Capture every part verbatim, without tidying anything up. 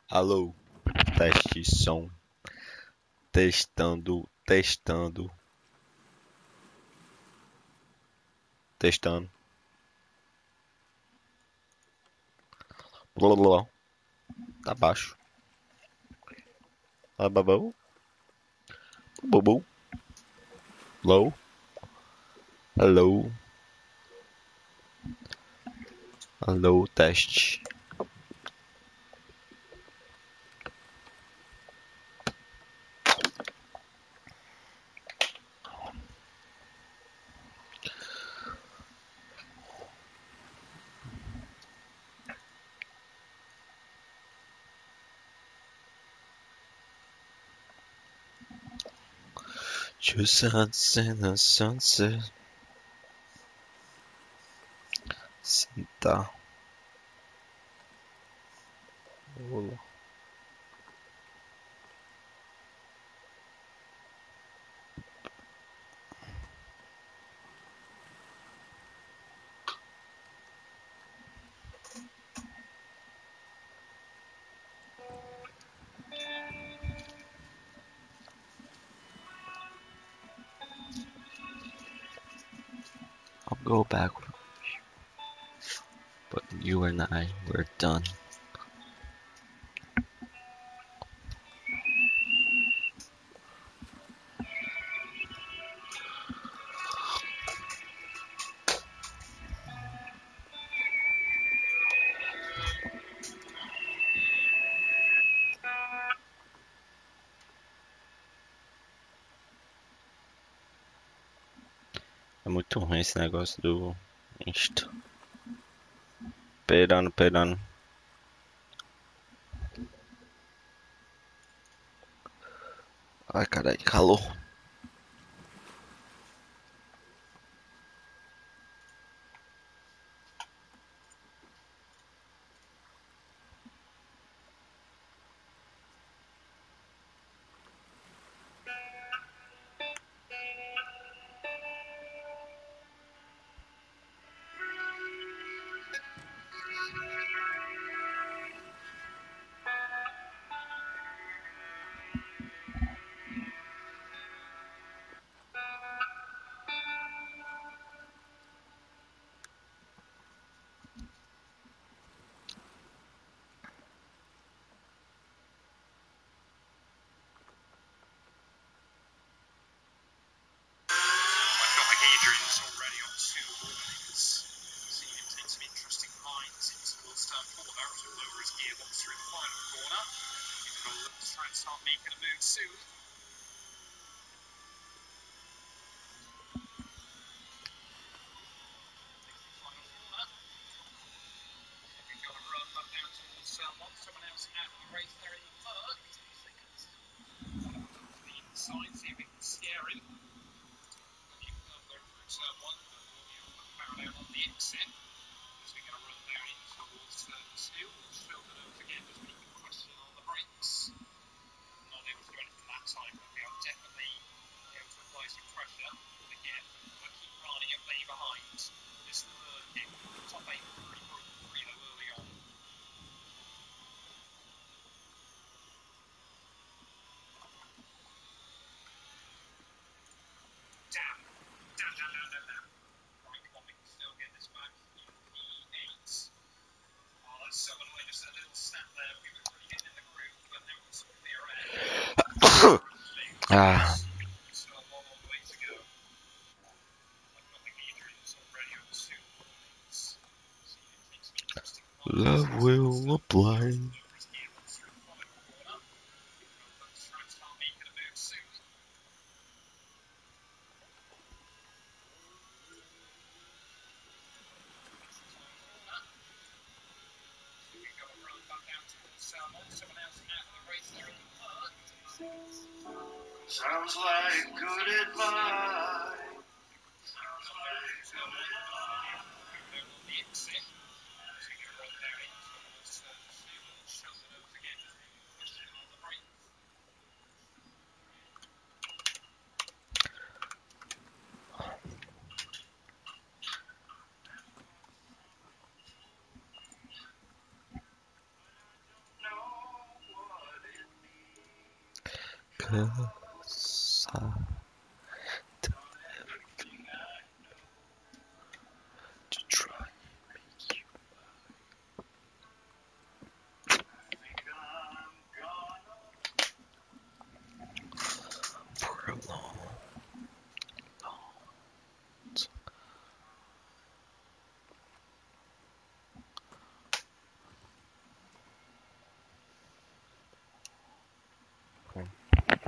Alô, teste som, testando, testando, testando. Blá blá blá. Tá baixo. Blá blá blá. Blá blá. Low. Hello. Alô, teste. Two suns in the sunset. Senta. Olá. I'll go back, but you and I, we're done. É muito ruim esse negócio do Insta. Perando, perando. Ai, carai, calor. Ah. Love will apply. Sounds like good advice. the side to try for a long, long time.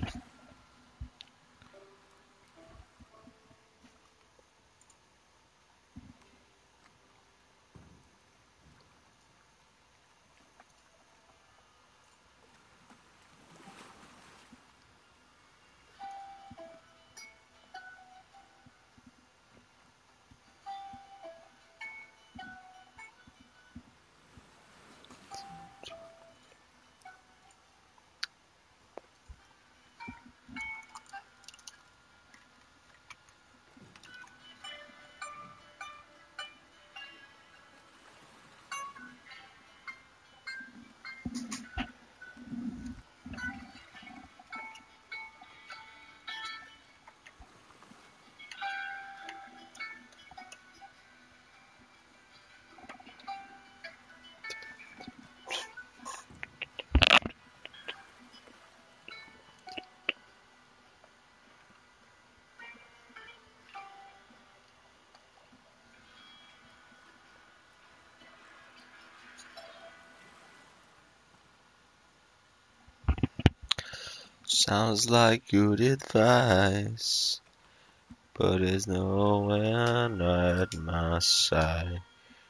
Sounds like good advice, but there's no one at my side.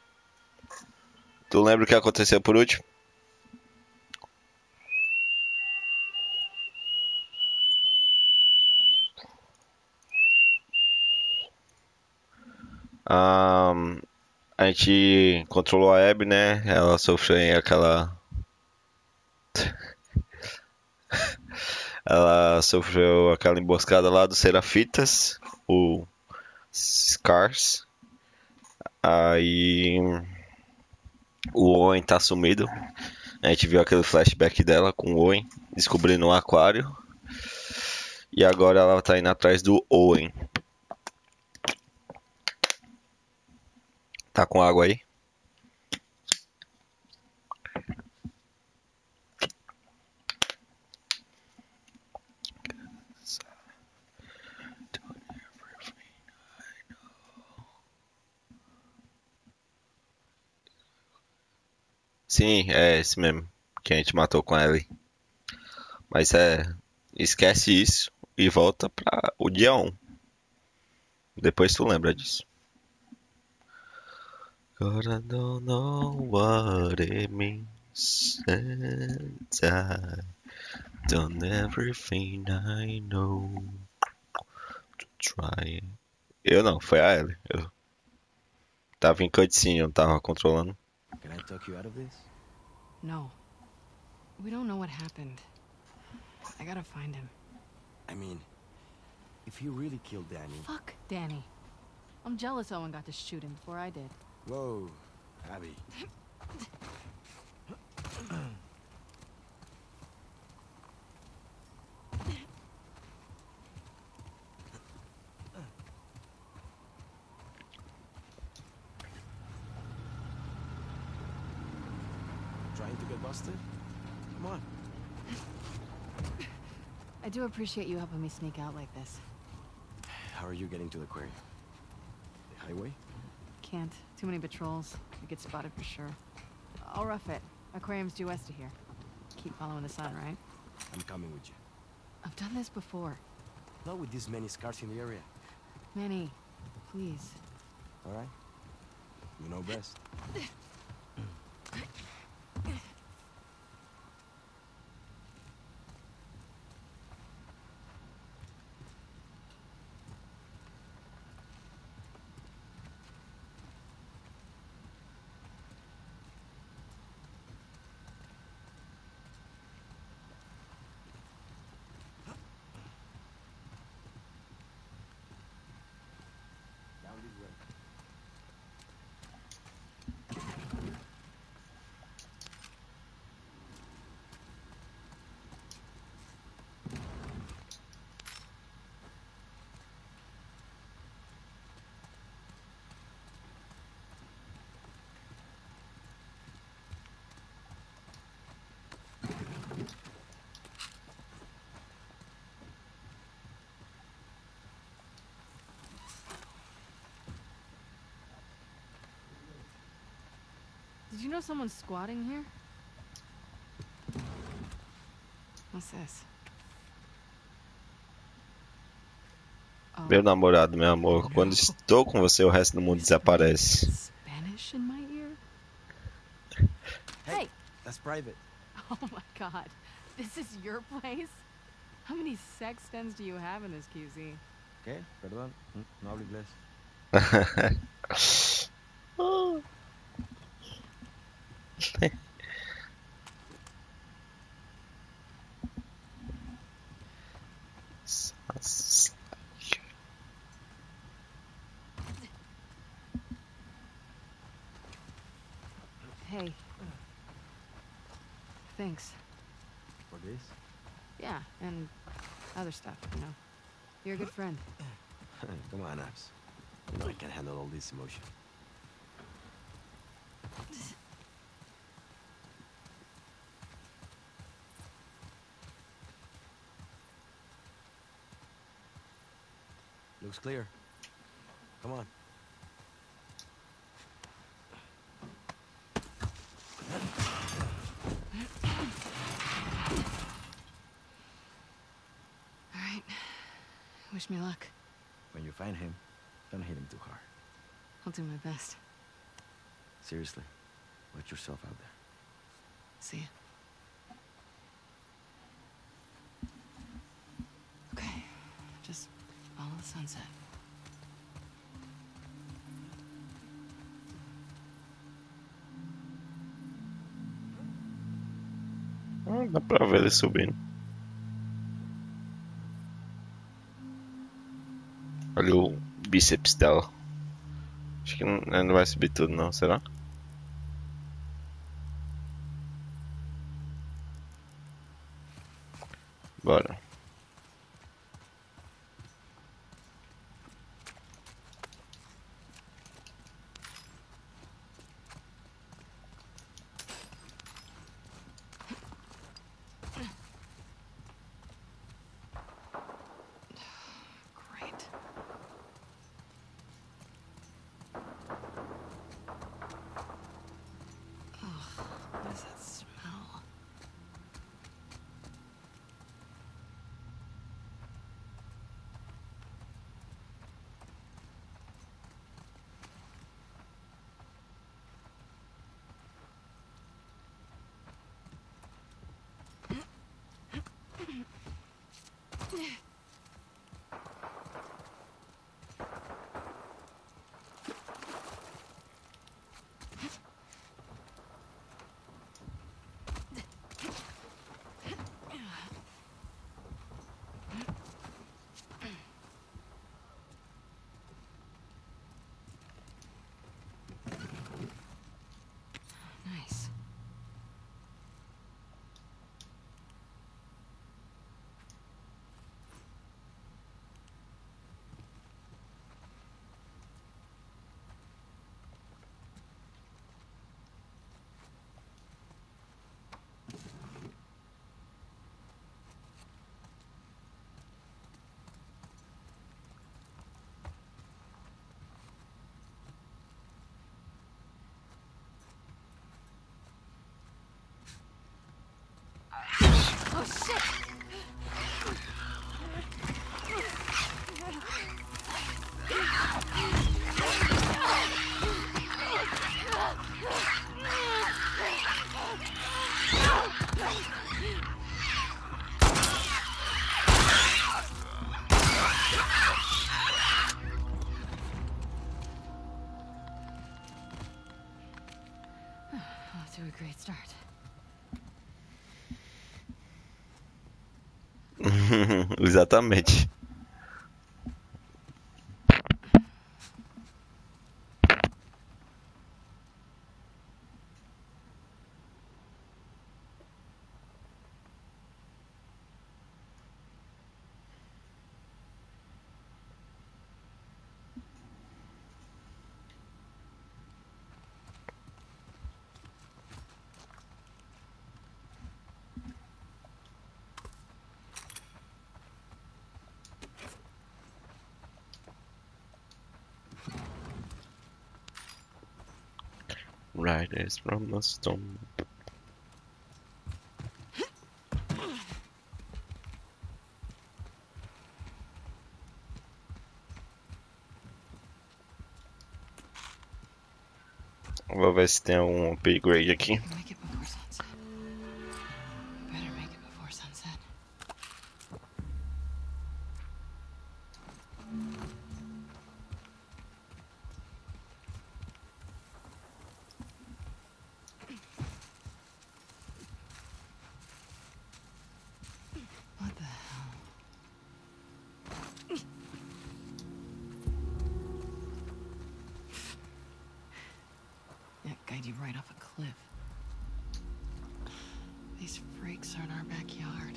Tu lembra o que aconteceu por último? Ahn, a gente controlou a Abby, né? Ela sofreu aí aquela. Ela sofreu aquela emboscada lá dos Serafitas, o Scars. Aí o Owen tá sumido. A gente viu aquele flashback dela com o Owen descobrindo um aquário. E agora ela tá indo atrás do Owen. Tá com água aí? Sim, é esse mesmo. Que a gente matou com ela. Mas é. Esquece isso e volta pra o dia um. Depois tu lembra disso. God, I don't know what it means. And I done everything I know to try it. Eu não, foi a Ellie. Eu tava em cutscene, eu não tava controlando. Can I talk you out of this? No. We don't know what happened. I gotta find him. I mean, if he really killed Danny... Fuck Danny. I'm jealous Owen got to shoot him before I did. Whoa, Abby. Trying to get busted? Come on. I do appreciate you helping me sneak out like this. How are you getting to the aquarium? The highway? Can't. Too many patrols. We get spotted for sure. I'll rough it. Aquarium's due west of here. Keep following the sun, right? I'm coming with you. I've done this before. Not with this many scars in the area. Manny, please. All right? You know best. Down this way. know someone's squatting here? What's this? Oh, Meu namorado, meu amor, quando estou com você, o resto do mundo desaparece. Spanish in my ear? Hey, Hey! that's private. Oh my god. This is your place? How many sex dens do you have in this Q Z? ¿Qué? Perdón, mm, no hablo inglés. Hey. Thanks. For this? Yeah, and other stuff, you know. You're a good friend. Come on, Abs. You know I can't handle all this emotion. Looks clear. Come on. All right. Wish me luck. When you find him, don't hit him too hard. I'll do my best. Seriously, watch yourself out there. See ya. Okay. Just follow the sunset. Ah, dá pra ver ele subindo. Olha o bíceps dela. Acho que não, não vai subir tudo, não, será? Bora. Great. Ugh, what is that smell? Nice. Oh shit! Off to a great start. Exatamente. riders from the storm. Vou ver se tem algum upgrade aqui. Make it before sunset. Better make it before sunset. What the hell? That guide you right off a cliff. These freaks are in our backyard.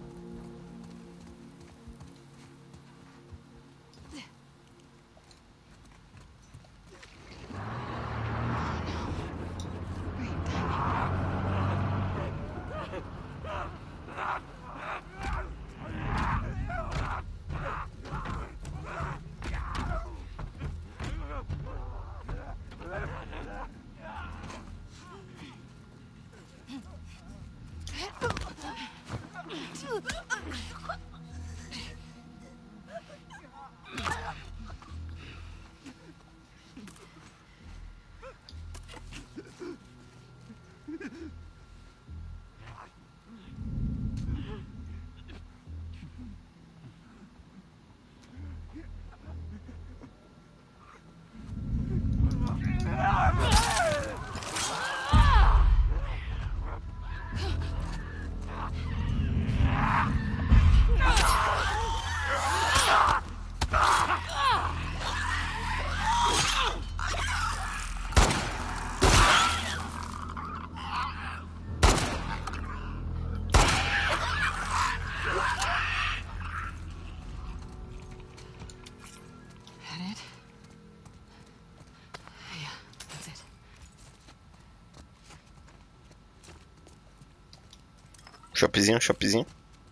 That it? Yeah, that's it. Shopzinho, shopzinho.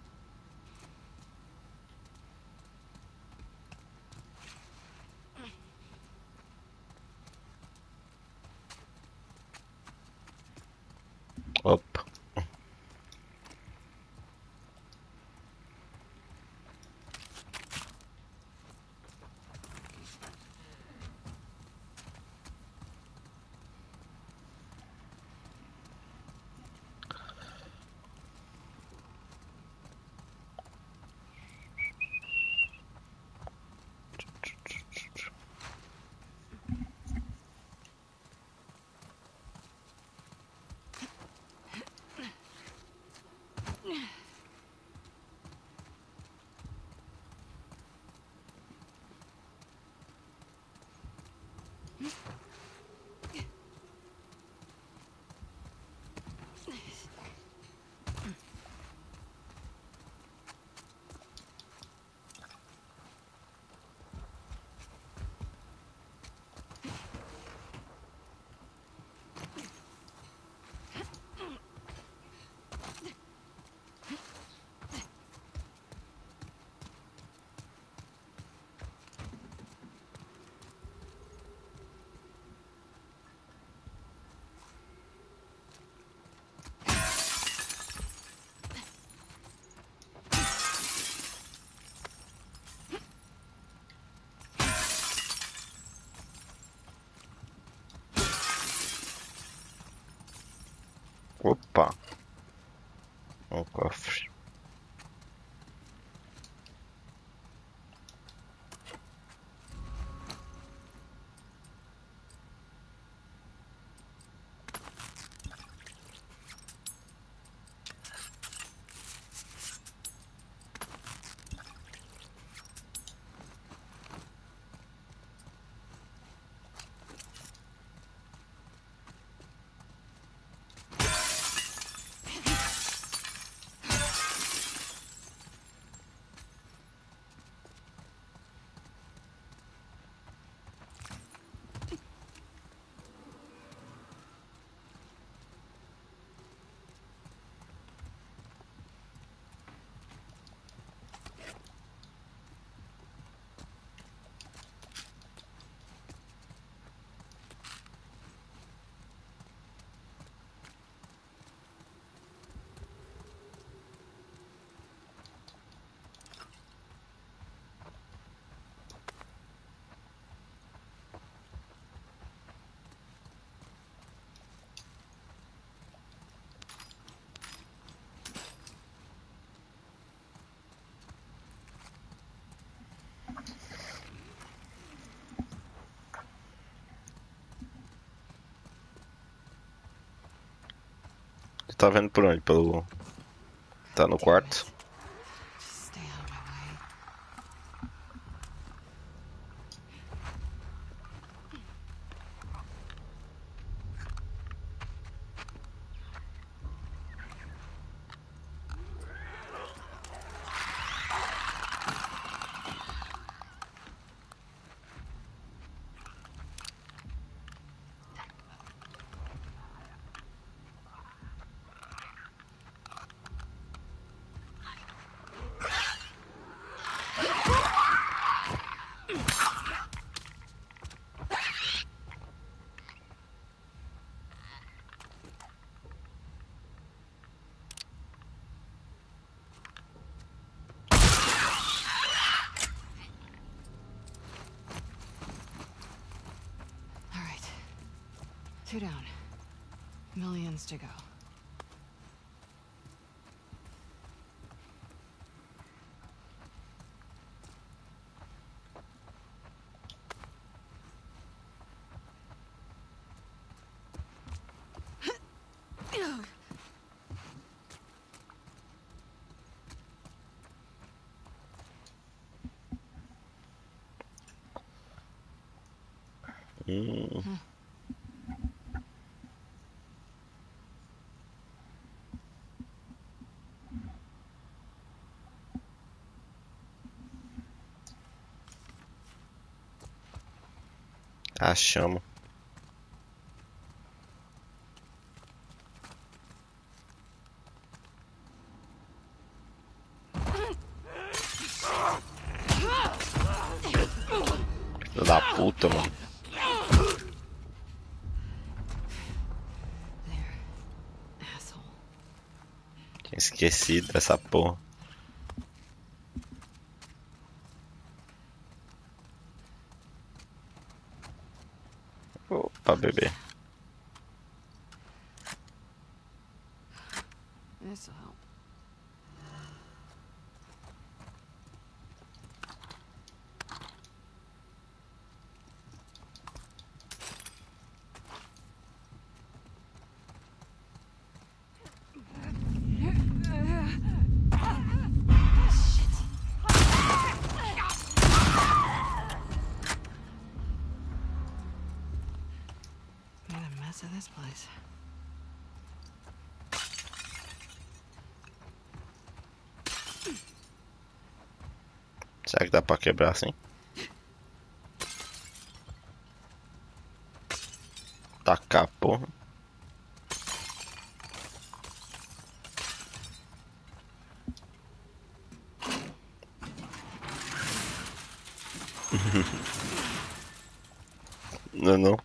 Opa. Opa. Um cofre. Tá vendo por onde? Pelo... Tá no quarto? Just stay out of my way. All right. Two down. Millions to go. Hum. Achamos. Filho da puta, mano. There. Asshole. Tinha esquecido dessa porra. Opa, bebê. This'll help. Made a mess of this place. Será que dá pra quebrar assim? Tacar, porra. Não, não.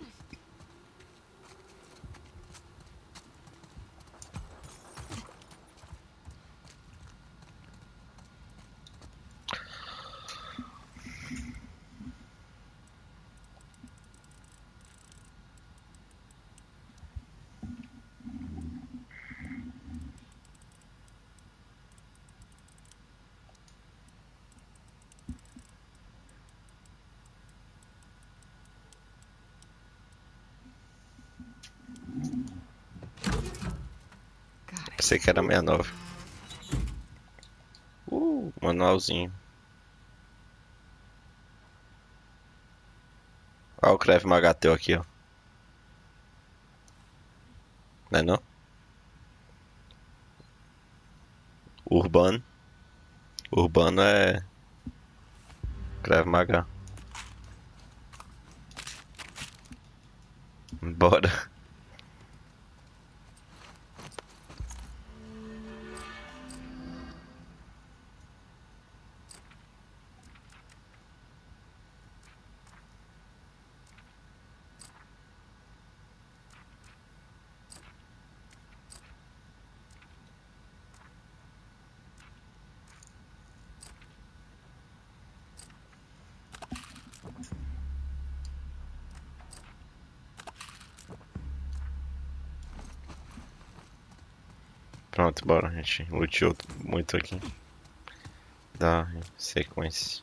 Got it. Pensei que era sessenta e nove. Uh, manualzinho. Olha o Krav Maga teu aqui, ó. Não é não? Urbano. Urbano é Krav Maga. Bora. Pronto, bora. A gente luteou muito aqui. Dá sequência.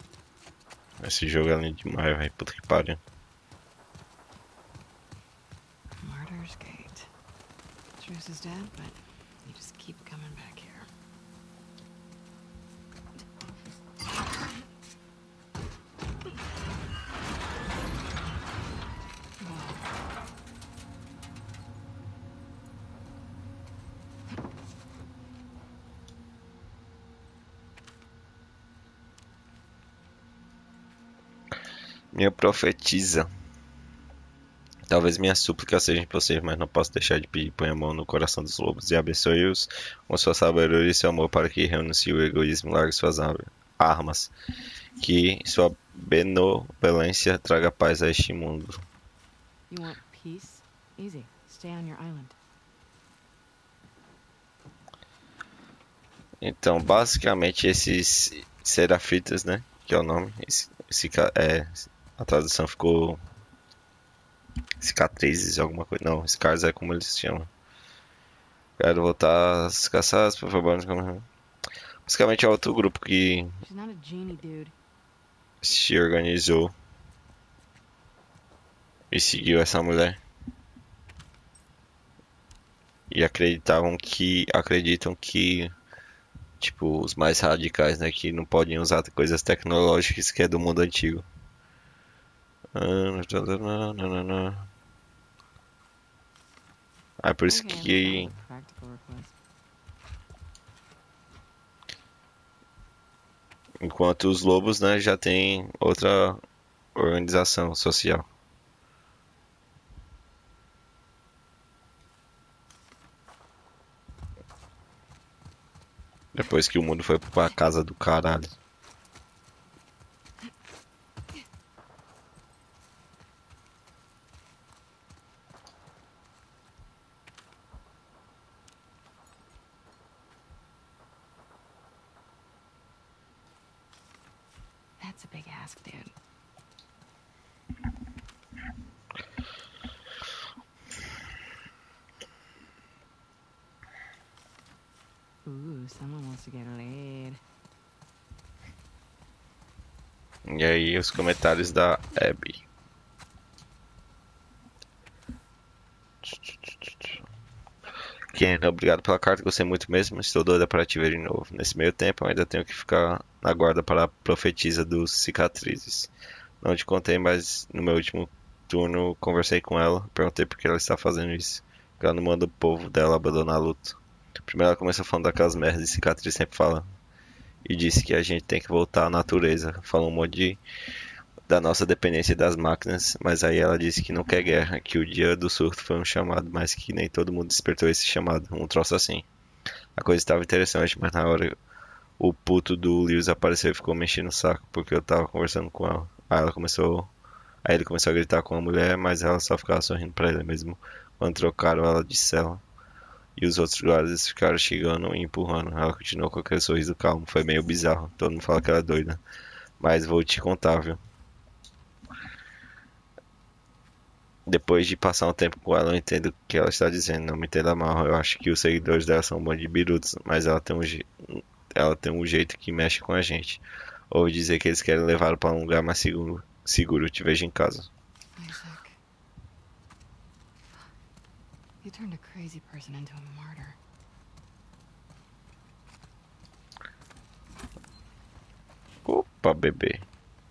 Esse jogo é lindo demais, velho. Puta que pariu. Truce is dead, but you just keep coming back here. Minha profetisa. Talvez minha súplica seja impossível, mas não posso deixar de pedir. Põe a mão no coração dos lobos e abençoe-os com sua sabedoria e seu amor para que renuncie o egoísmo e largue suas armas. Que sua benevolência traga paz a este mundo. You want peace? Easy. Stay on your island. Então, basicamente, esses serafitas, né? Que é o nome. Esse, esse, é, a tradução ficou cicatrizes, alguma coisa. Não, scars é como eles se chamam. Quero voltar às caçadas, por favor. Basicamente é outro grupo que She's not a genie, dude. se organizou e seguiu essa mulher. E acreditavam que. Acreditam que. Tipo, os mais radicais, né? Que não podem usar coisas tecnológicas que é do mundo antigo. É por isso Okay, que. that was a practical request. Enquanto os lobos, né, já tem outra organização social. Depois que o mundo foi pra casa do caralho. That's a big ask, dude. Ooh, someone wants to get laid. E aí os comentários da Abby. Ken, obrigado pela carta, gostei muito mesmo. Estou doida para te ver de novo. Nesse meio tempo, eu ainda tenho que ficar na guarda para a profetisa dos cicatrizes. Não te contei, mas no meu último turno conversei com ela. Perguntei por que ela está fazendo isso. Porque ela não manda o povo dela abandonar a luta. Primeiro ela começou falando daquelas merdas de cicatriz sempre fala. E disse que a gente tem que voltar à natureza. Falou um monte de da nossa dependência das máquinas, mas aí ela disse que não quer guerra, que o dia do surto foi um chamado, mas que nem todo mundo despertou esse chamado, um troço assim. A coisa estava interessante, mas na hora o puto do Lewis apareceu e ficou mexendo o saco, porque eu tava conversando com ela. Aí ela começou, aí ele começou a gritar com a mulher, mas ela só ficava sorrindo pra ele mesmo, quando trocaram ela de cela. E os outros guardas ficaram chegando e empurrando. Ela continuou com aquele sorriso calmo, foi meio bizarro, todo mundo fala que ela é doida. Mas vou te contar, viu? Depois de passar um tempo com ela, eu entendo o que ela está dizendo. Não me entenda mal, eu acho que os seguidores dela são um bando de birutos, mas ela tem um, je... ela tem um jeito que mexe com a gente. Ouvi dizer que eles querem levá-la para um lugar mais seguro. Seguro, te vejo em casa. Isaac. You turned a crazy person into a martyr. Opa, bebê.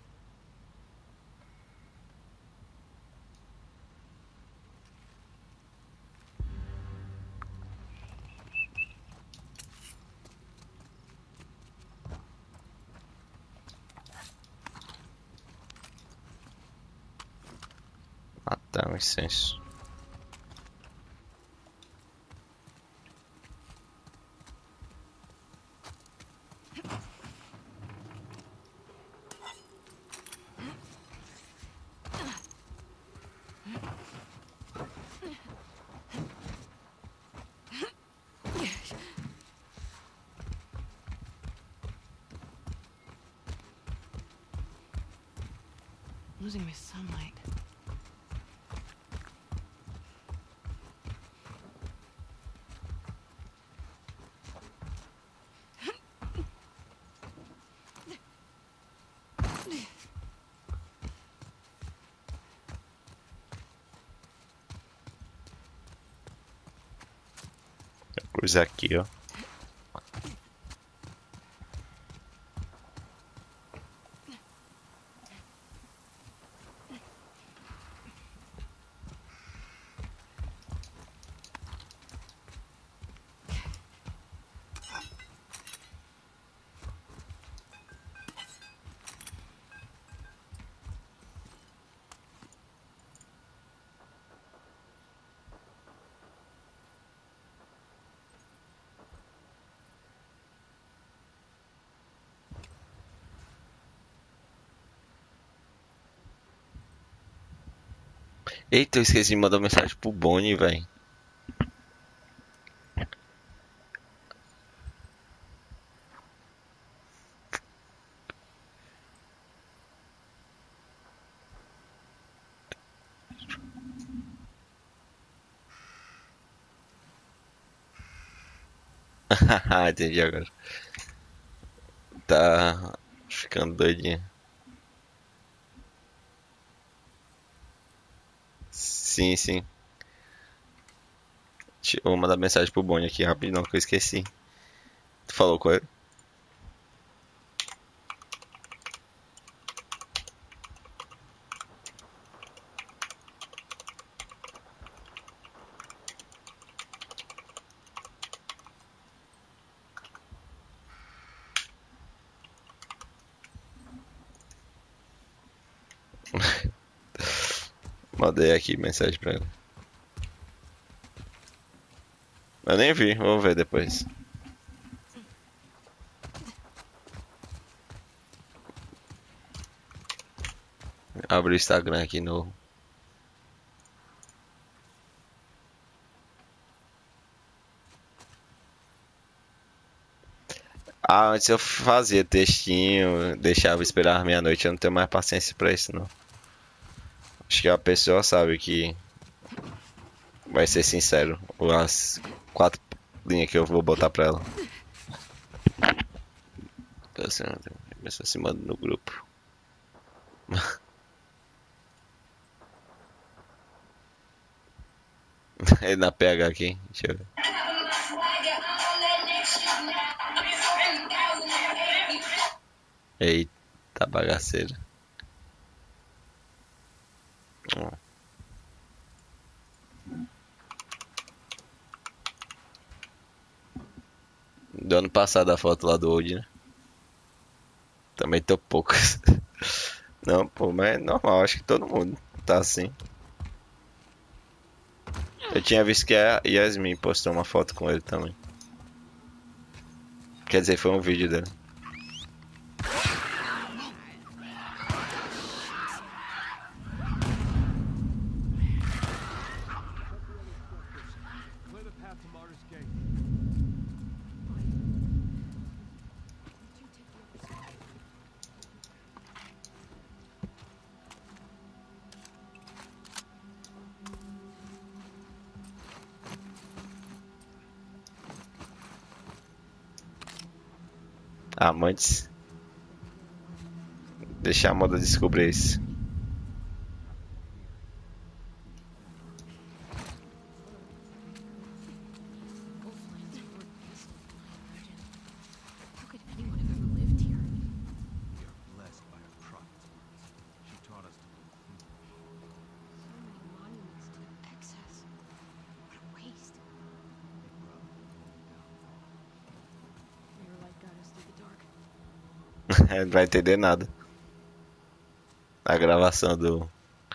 Matar um incenso. Losing my sunlight. Coisa aqui, ó. Eita, eu esqueci de mandar mensagem pro Bonnie, velho. Haha, entendi agora. Tá ficando doidinha. Sim, sim. Deixa eu mandar mensagem pro Bonnie aqui rapidão que eu esqueci. Tu falou com ele? Mandei aqui mensagem pra ele. Eu nem vi, vou ver depois. Abri o Instagram aqui no. Ah, antes eu fazia textinho, deixava esperar meia-noite. Eu não tenho mais paciência pra isso, não. Acho que a pessoa sabe que vai ser sincero. As quatro linhas que eu vou botar pra ela. Começou se manda no grupo. Ele na P H aqui, deixa eu ver. Eita bagaceira. Ó. Do ano passado a foto lá do Old, né? Também tô poucas. Não, pô, mas é normal, acho que todo mundo tá assim. Eu tinha visto que a Yasmin postou uma foto com ele também. Quer dizer, foi um vídeo dele. Clear the path to Martyr's Gate. Amantes. Deixa a moda descobrir isso. How could anyone have ever lived here? We are blessed by our prophet's words. She taught us to live clean. So many monuments to excess. What a waste. They probably will be downfall. May your light guide us through the dark. Ele não vai entender nada. A gravação do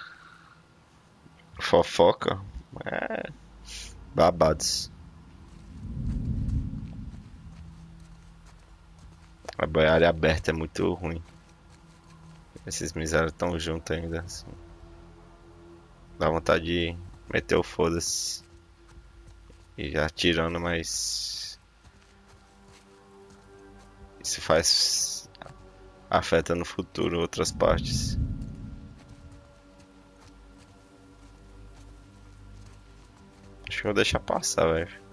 Fofoca é babados. A área aberta é muito ruim. Esses misérios estão juntos ainda. Assim. Dá vontade de meter o foda-se. E já tirando, mas. Isso faz. Afeta no futuro outras partes. Acho que eu vou deixar passar, velho.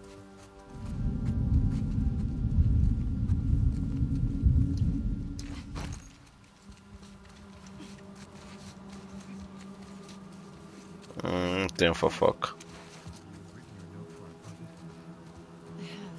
Hum, tem fofoca. You've written your note for our prophet? I have.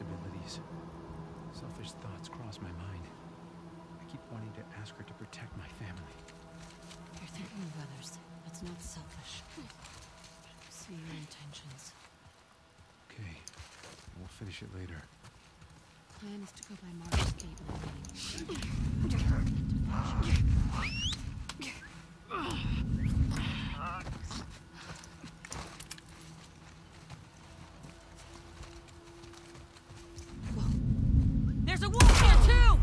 possibilities. Selfish thoughts cross my mind. I keep wanting to ask her to protect my family. You're thinking of others. That's not selfish. See your intentions. Okay, we'll finish it later. Plan is to go by Mark's gate in the morning. There's a wolf here too!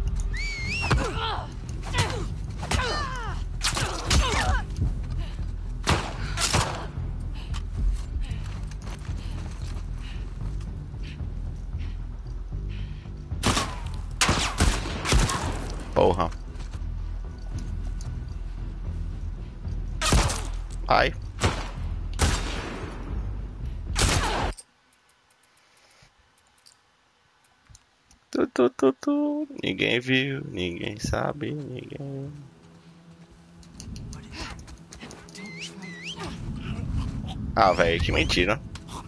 Porra. Ai. Tu, tu, tu, tu. Ninguém viu, ninguém sabe, ninguém. Ah, velho, que mentira.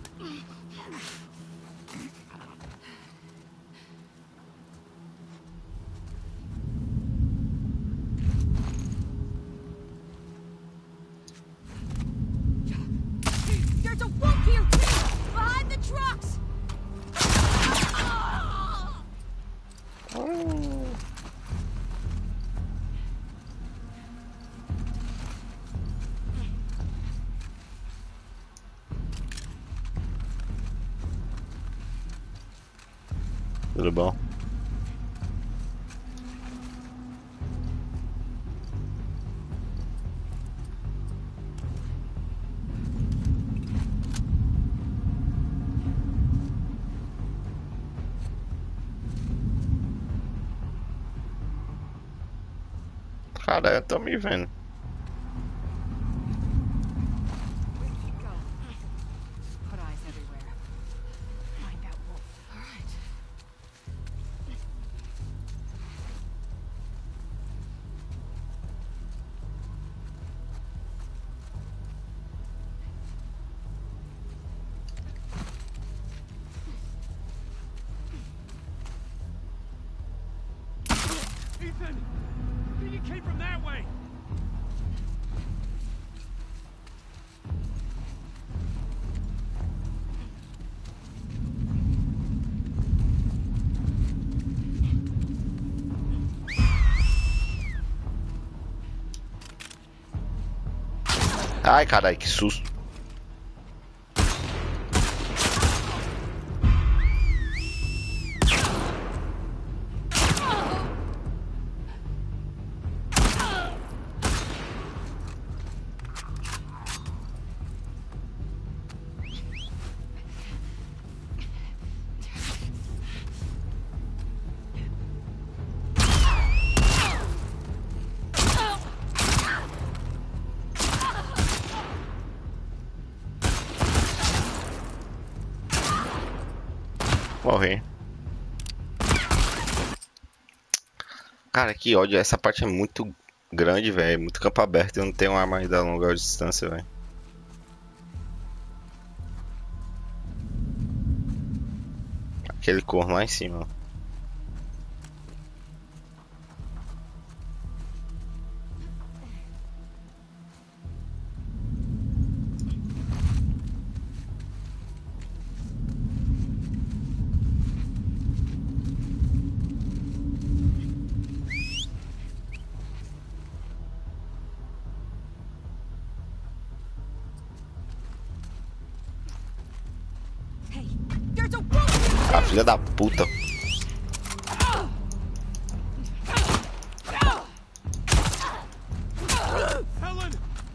There's a wolf here too! Behind the trucks! Tudo bom? Cara, eu tô me vendo. Where did he go? Put eyes everywhere. Find that wolf. All right. Ethan! You came from that way! Ai, caralho, que susto. Morri. Cara, que ódio. Essa parte é muito grande, velho. Muito campo aberto. Eu não tenho arma ainda a longa distância, velho. Aquele corno lá em cima. Hey, there's a wolf here! Ah, filha da puta. Helen!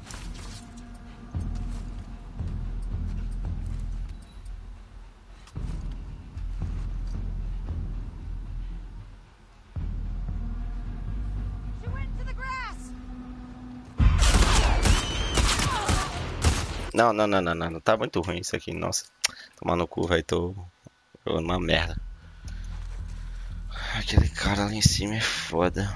She went into the grass! Não, não, não, não, não, não. Tá muito ruim isso aqui. Nossa. Tomar no cu, velho. Tô jogando uma merda. Aquele cara lá em cima é foda.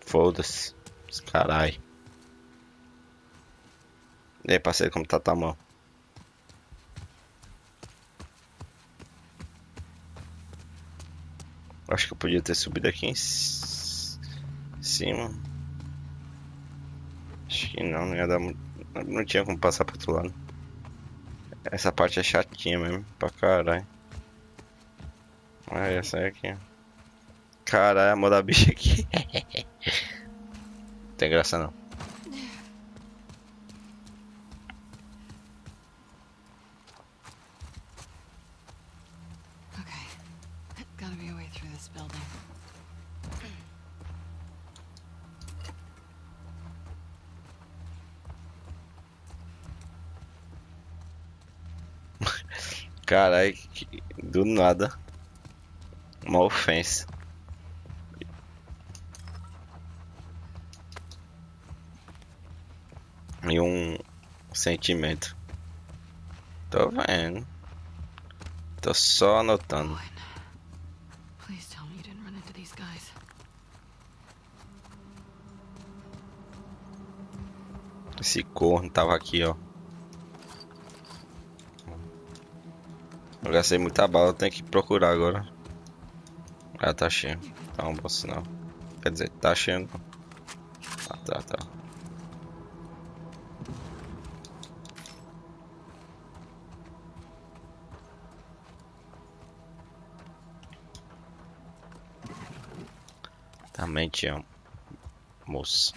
Foda-se. Carai. E aí, parceiro, como tá tua mão? Acho que eu podia ter subido aqui em c- cima. Acho que não, não ia dar muito. Não tinha como passar pro outro lado. Essa parte é chatinha mesmo, pra caralho. Ah, essa aí aqui. Caralho, a mão da bicha aqui. Não tem graça não. Okay. Gotta be a way through this building. Caralho, que- do nada. Uma ofensa. E um sentimento. Tô vendo. Tô só anotando. Owen, please tell me you didn't run into these guys. Esse corno tava aqui, ó. Eu gastei muita bala, eu tenho que procurar agora. Ah, tá cheio. Tá um bom sinal. Quer dizer, tá cheio. Não. Ah, tá, tá. Também te amo, moço.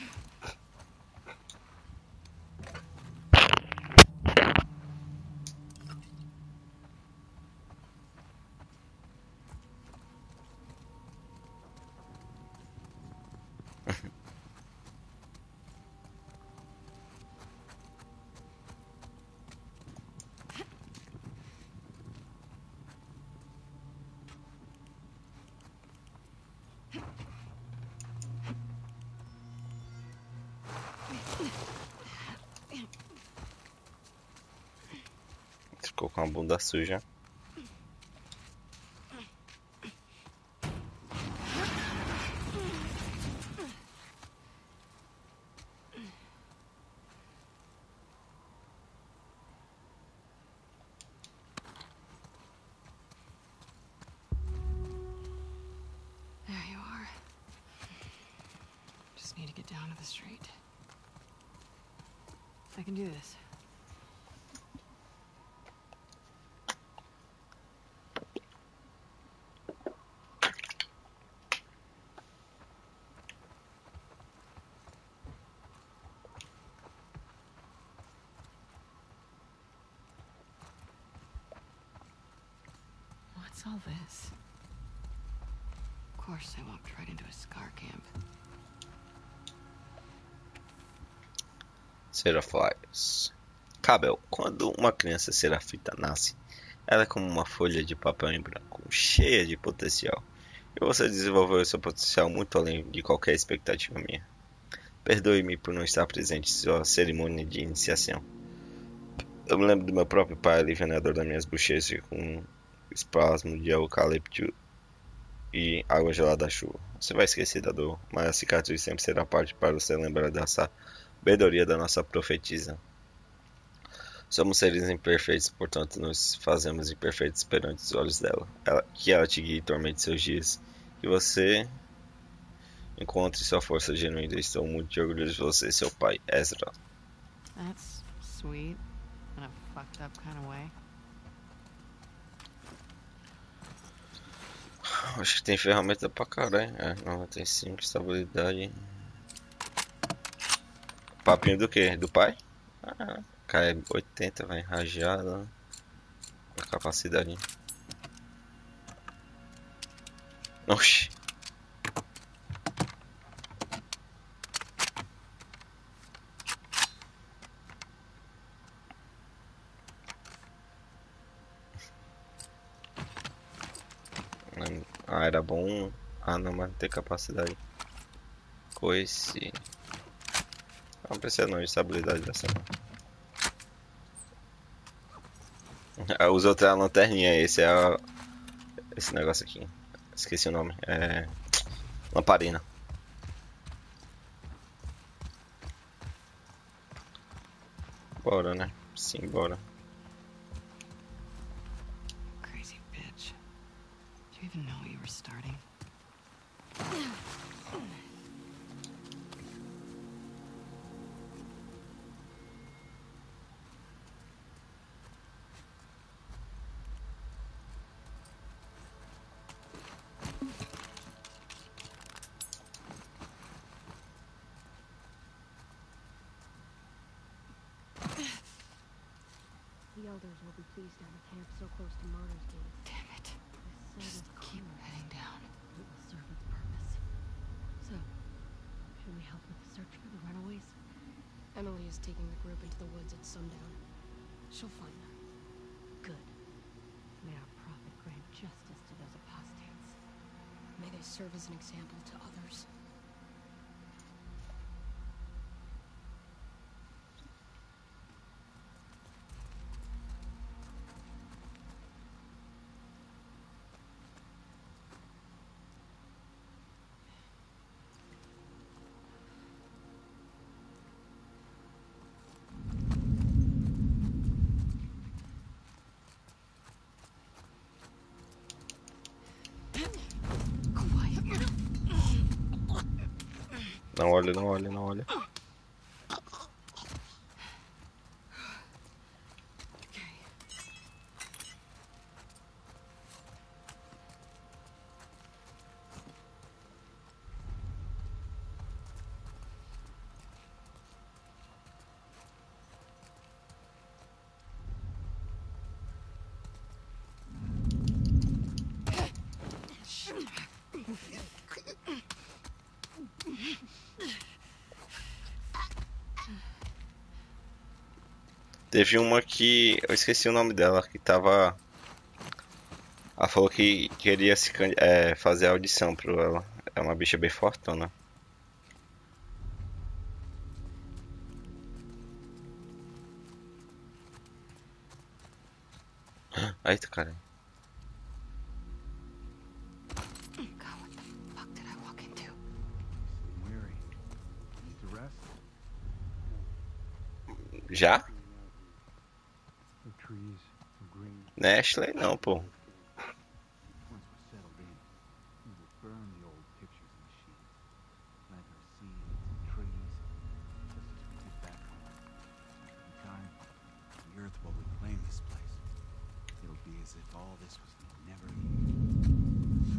Ficou com a bunda suja. There you are. Just need to get down to the street. I can do this. What's all this? Of course, I walked right into a scar camp. Seraphis. Cabel, quando uma criança serafita nasce, ela é como uma folha de papel em branco, cheia de potencial. E você desenvolveu seu potencial muito além de qualquer expectativa minha. Perdoe-me por não estar presente em sua cerimônia de iniciação. Eu me lembro do meu próprio pai alivianador das minhas bochechas com um espasmo de eucalipto e água gelada da chuva. Você vai esquecer da dor, mas a cicatriz sempre será parte para você lembrar da sabedoria da nossa profetisa. Somos seres imperfeitos, portanto nos fazemos imperfeitos perante os olhos dela. Ela, que ela te guie e tormente seus dias. Que você encontre sua força genuína. Estou muito orgulhoso de você, seu pai, Ezra. That's sweet. In a fucked up kind of way. Acho que tem ferramenta pra caralho. É, noventa e cinco, estabilidade. Papinho do que? Do pai? Ah, cai oitenta, vai rajada. A capacidade. Oxi. Ah, era bom. Ah, não, mas não tem capacidade. Coice. Não precisa não de estabilidade dessa não. Os outros é a lanterninha, esse é a... esse negócio aqui. Esqueci o nome. É. Lamparina. Bora, né? Sim, bora. Crazy bitch. Do you even know what you were starting? The elders will be pleased to have a camp so close to Martyr's Gate. Damn it. This Just set of keep colors, heading down. it will serve its purpose. So, should we help with the search for the runaways? Emily is taking the group into the woods at sundown. She'll find them. Good. May our prophet grant justice to those apostates. May they serve as an example to others. Não olha, não olha, não olha. Teve uma que eu esqueci o nome dela, que tava. Ela falou que queria se candi- é, fazer a audição pra ela. É uma bicha bem fortuna. Eita, cara. God, what the fuck did I walk into? Weary. Need to rest? Já? The trees, the green. Não é Ashley não, pô. Once we're settled in, we will burn the old pictures in the sheet. Plant our seeds and trees, just as we did back home. In time, the earth will reclaim this place. It'll be as if all this was never here.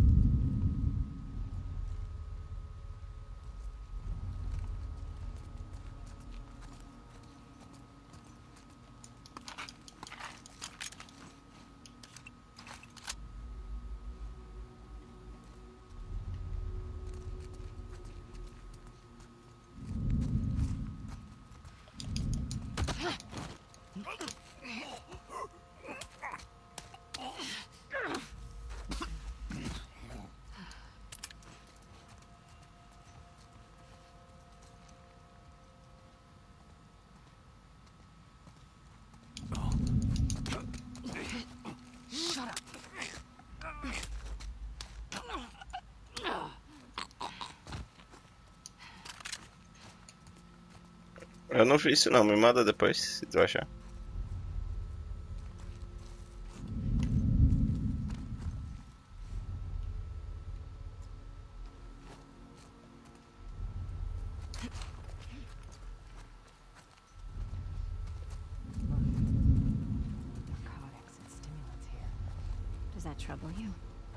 Shut up. Eu não vi isso não, me manda depois, se tu achar. Narcotics and stimulants here. Does that trouble you?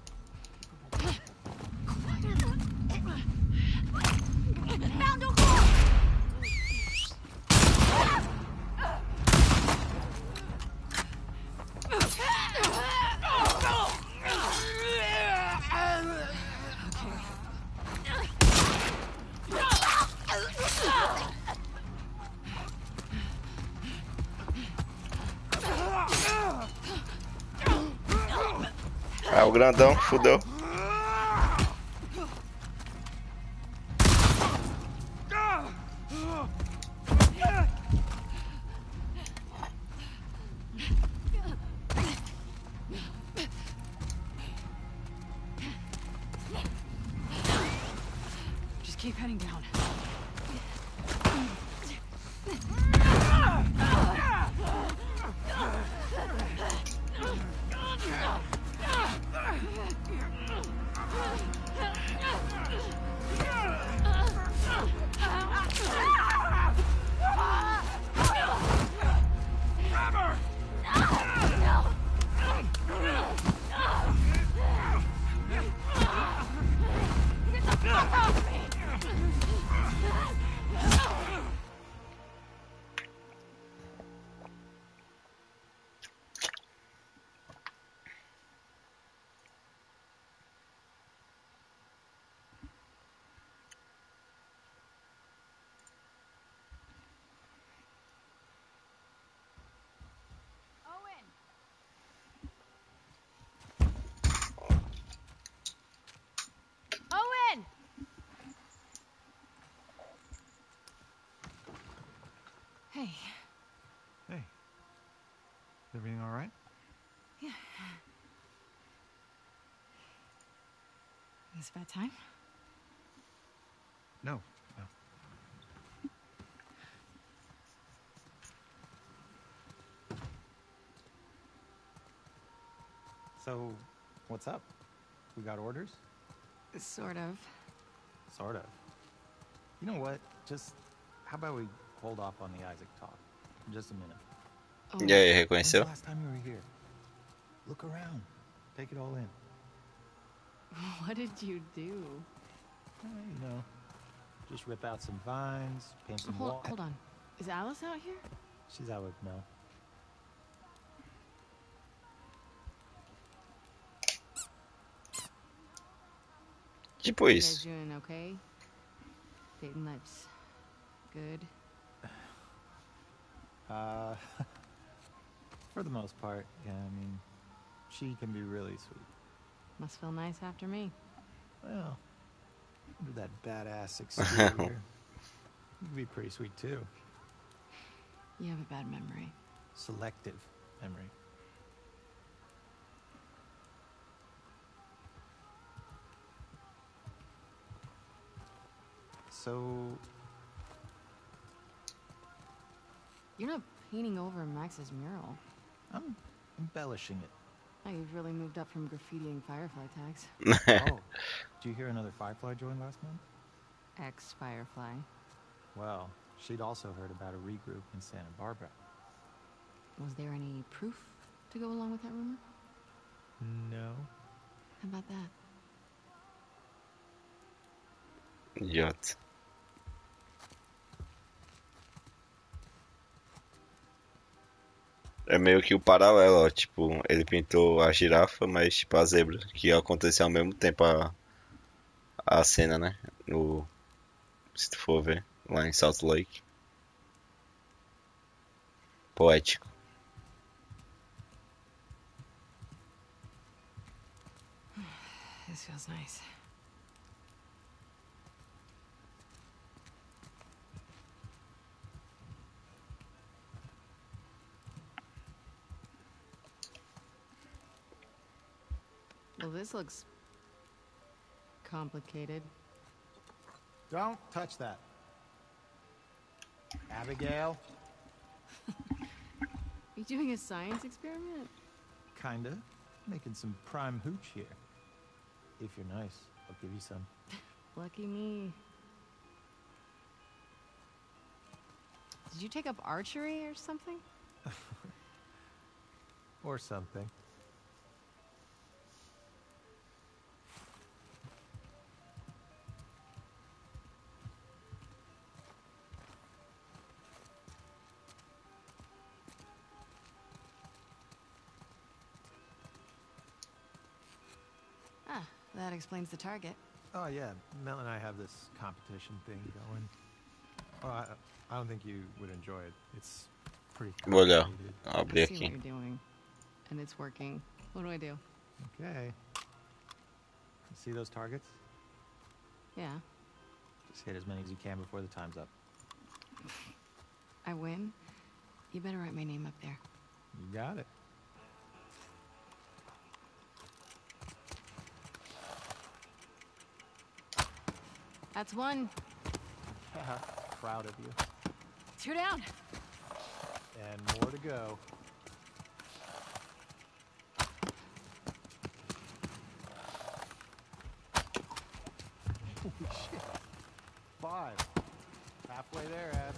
Ah, o grandão, fudeu. Just keep heading down. Hey. Hey. Is everything all right? Yeah. Is it bad time? No. No. So, what's up? We got orders? Sort of. Sort of. You know what? Just, how about we hold off on the Isaac talk? For just a minute. Oh, E aí, When's the reconheceu? last time you were here? Look around. Take it all in. what did you do? Eh, you know, just rip out some vines, paint some Hold, walls. hold on. Is Alice out here? She's out with Mel. Tipo You guys isso. doing okay? Dating life's good. Uh, for the most part, yeah, I mean, she can be really sweet. Must feel nice after me. Well, under that badass exterior, you can be pretty sweet too. You have a bad memory. Selective memory. So, You're not painting over Max's mural. I'm embellishing it. Oh, you've really moved up from graffitiing Firefly tags. Oh, did you hear another Firefly joined last month? Ex-Firefly. Well, she'd also heard about a regroup in Santa Barbara. Was there any proof to go along with that rumor? No. How about that? Idiota. É meio que o paralelo, ó. Tipo, ele pintou a girafa, mas tipo a zebra, que aconteceu ao mesmo tempo a, a cena, né? No, se tu for ver, lá em Salt Lake. Poético. This feels nice. Well, this looks complicated. Don't touch that. Abigail? You doing a science experiment? Kinda. Making some prime hooch here. If you're nice, I'll give you some. Lucky me. Did you take up archery or something? Or something. Ah, that explains the target. Oh yeah, Mel and I have this competition thing going. Oh, I, I don't think you would enjoy it. It's pretty Vou olhar. complicated. Abrir I see what aqui. you're doing, and it's working. What do I do? Okay. See those targets? Yeah, Just hit as many as you can before the time's up. I win. You better write my name up there. You got it. That's one. Proud of you. Two down. And more to go. Holy shit. Five. Halfway there, Ed.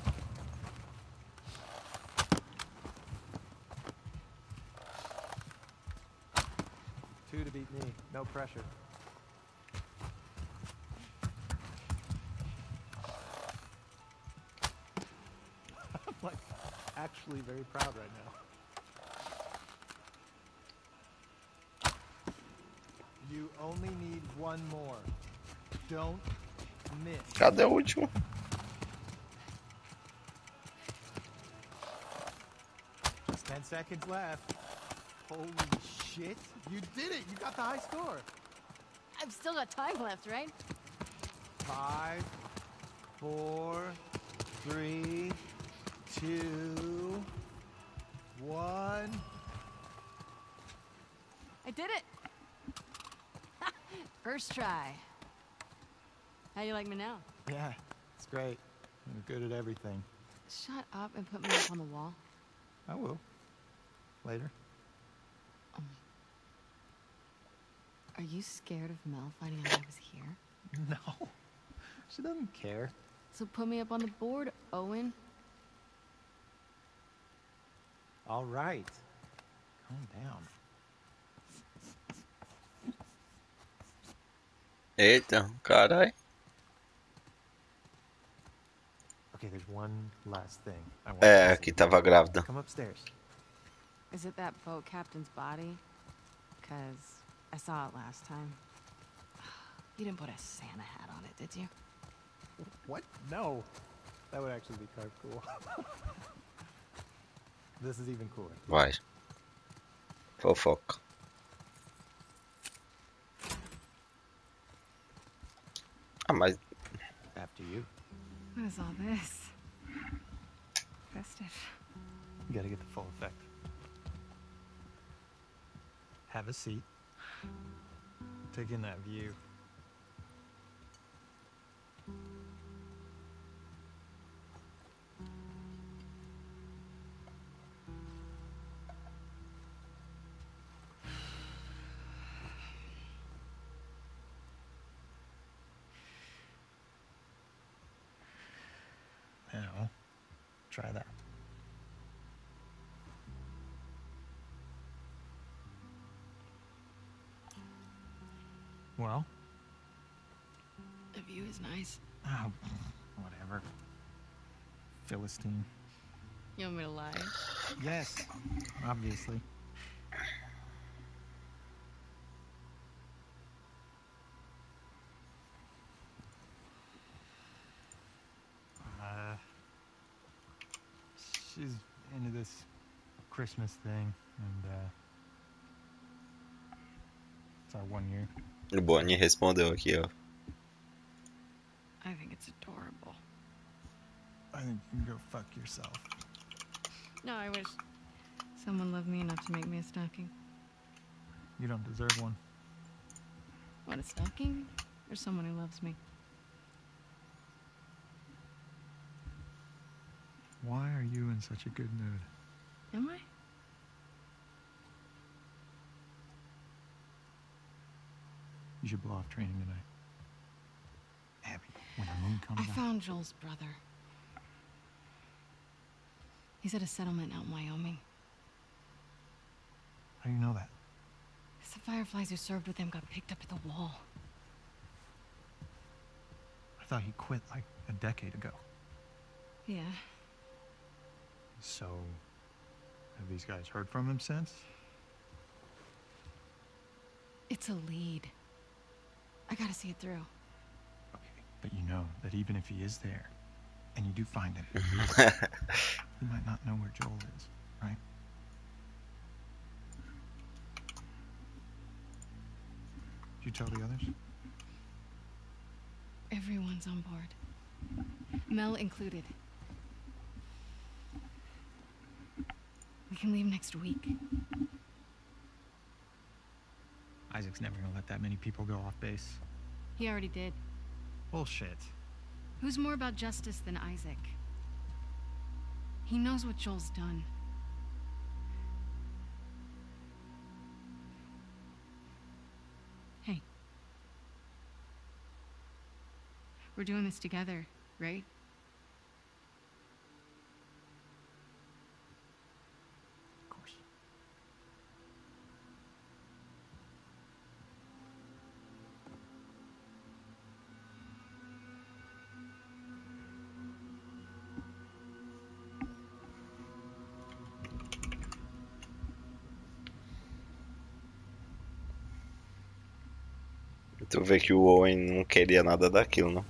Two to beat me. No pressure. I'm like actually very proud right now. You only need one more. Don't miss. Cadê o último? Just ten seconds left. Holy shit. You did it. You got the high score. I've still got time left, right? Five, four, three, two, one. I did it! First try. How you like me now? Yeah, it's great. You're good at everything. Shut up and put me up on the wall. I will. Later. Um, are you scared of Mel finding out I was here? No. She doesn't care. So put me up on the board, Owen. All right. Calm down. Eita, carai. Okay, there's one last thing I want É, to aqui see. tava grávida. Come upstairs. Is it that boat captain's body? Cause I saw it last time. You didn't put a Santa hat on it, did you? What? No. That would actually be kind of cool. This is even cooler. Vai. Fofoca. Ah, mas After you. What is all this? Festive. You gotta get the full effect. Have a seat. Take in that view. Now, try that. Well? The view is nice. Oh, whatever. Philistine. You want me to lie? Yes, obviously. Uh, she's into this Christmas thing, and uh, it's our one year. o Bonnie respondeu aqui, ó. I think it's adorable. I think you can go fuck yourself. No, I wish someone loved me enough to make me a stocking. You don't deserve one. What, a stocking? Or someone who loves me? Why are you in such a good mood? Am I? You should blow off training tonight. Abby, when the moon comes I out... found Joel's brother. He's at a settlement out in Wyoming. How do you know that? The Fireflies who served with him got picked up at the wall. I thought he quit like a decade ago. Yeah. So, have these guys heard from him since? It's a lead. I gotta see it through. Okay, but you know that even if he is there, and you do find him, you might not know where Joel is, right? Did you tell the others? Everyone's on board. Mel included. We can leave next week. Isaac's never gonna let that many people go off base. He already did. Bullshit. Who's more about justice than Isaac? He knows what Joel's done. Hey. We're doing this together, right? Of course. Tu vê que o Owen não queria nada daquilo, não?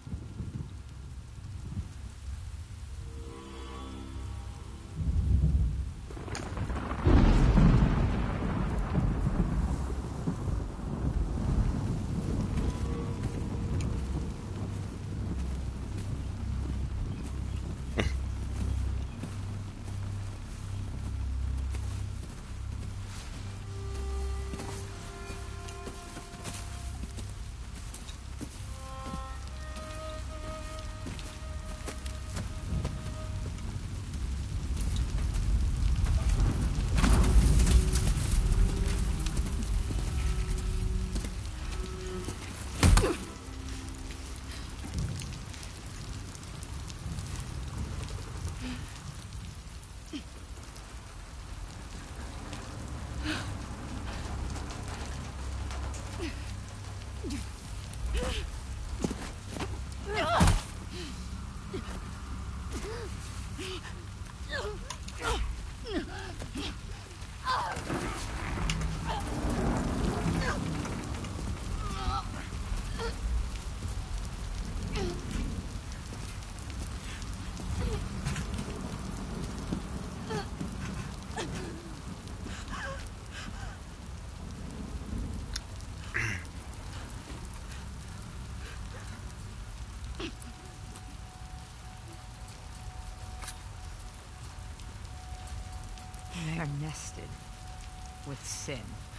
They are nested with sin.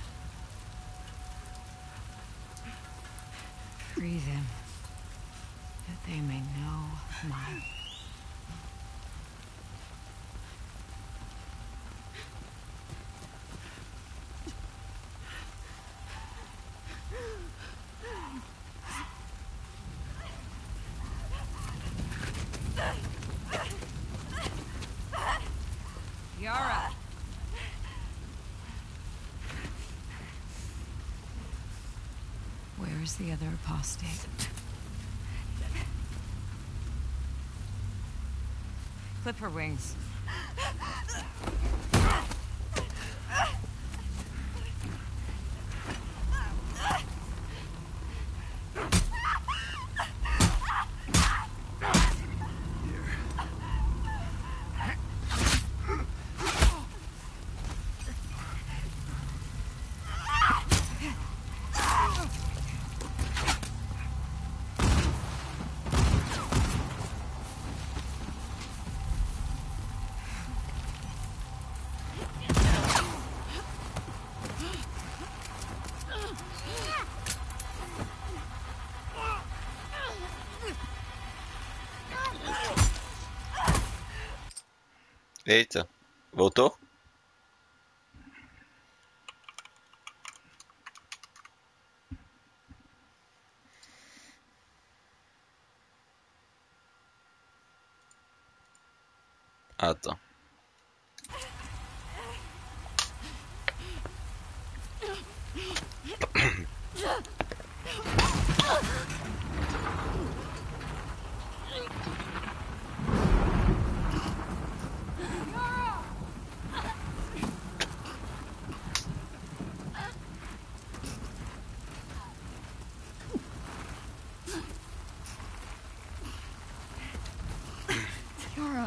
Free them, that they may know my... Yara! Where is the other apostate? Clip her wings. Eita, voltou? Ah, tá. Yara.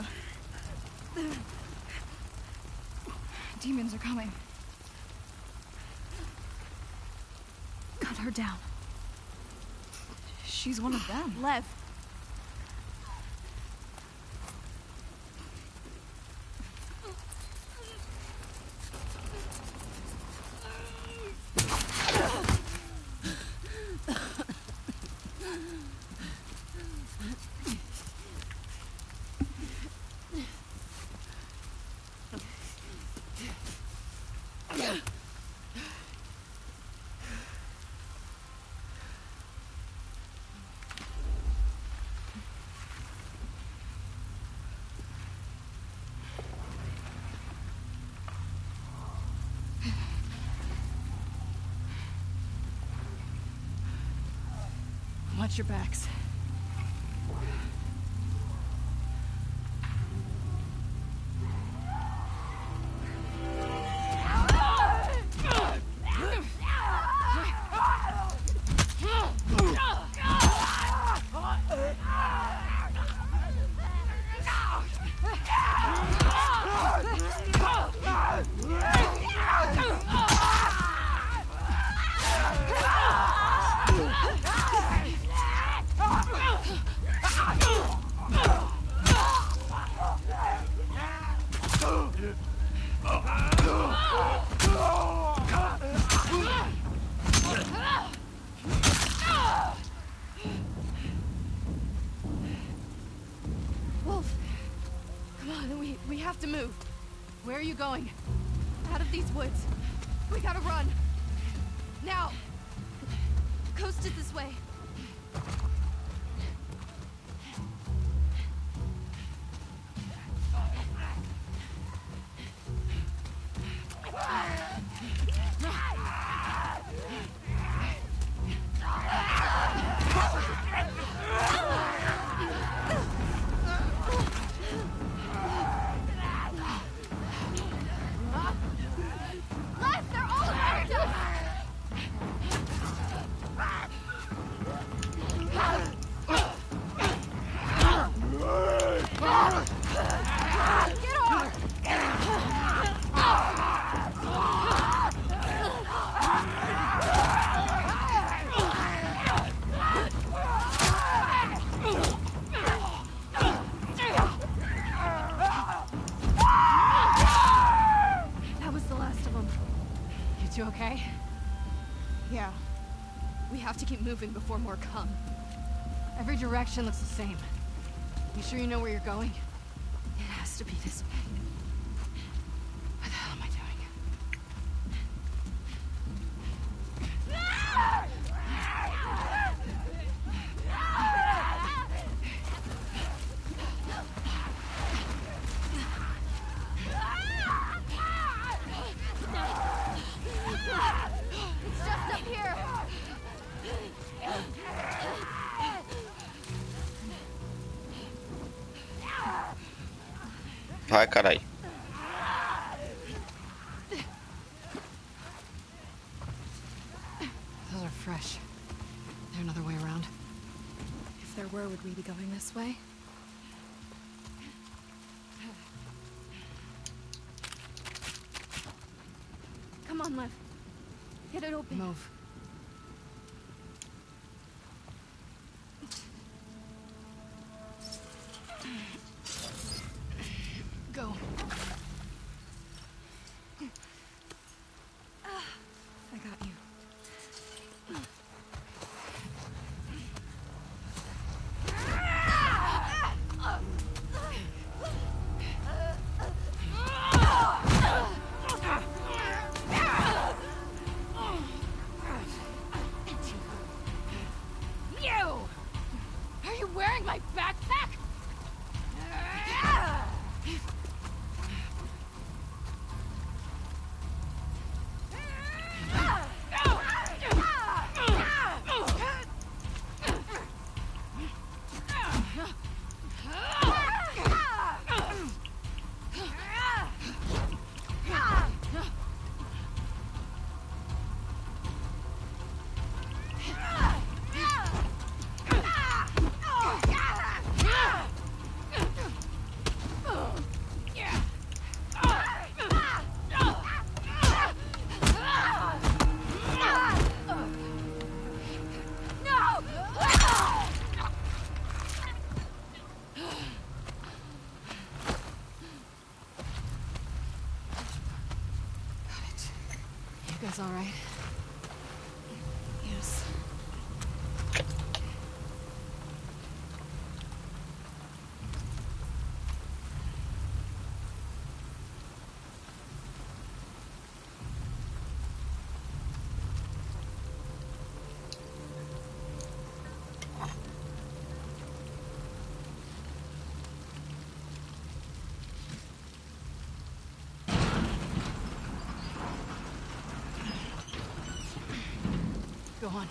Demons are coming. Cut her down. She's one of them. Lev. Watch your backs. Wolf, come on, we, we have to move. Where are you going? Out of these woods. We gotta run. Now. Coast it this way. We have to keep moving before more come. Every direction looks the same. You sure you know where you're going? It has to be this way. What the hell am I doing? It's just up here. Vai, carai. Those are fresh. There another way around? If there were, would we be going this way? Come on, Lev. Get it open. Move. Go. I got you. You! Are you wearing my backpack? You guys all right? Yes. Go on.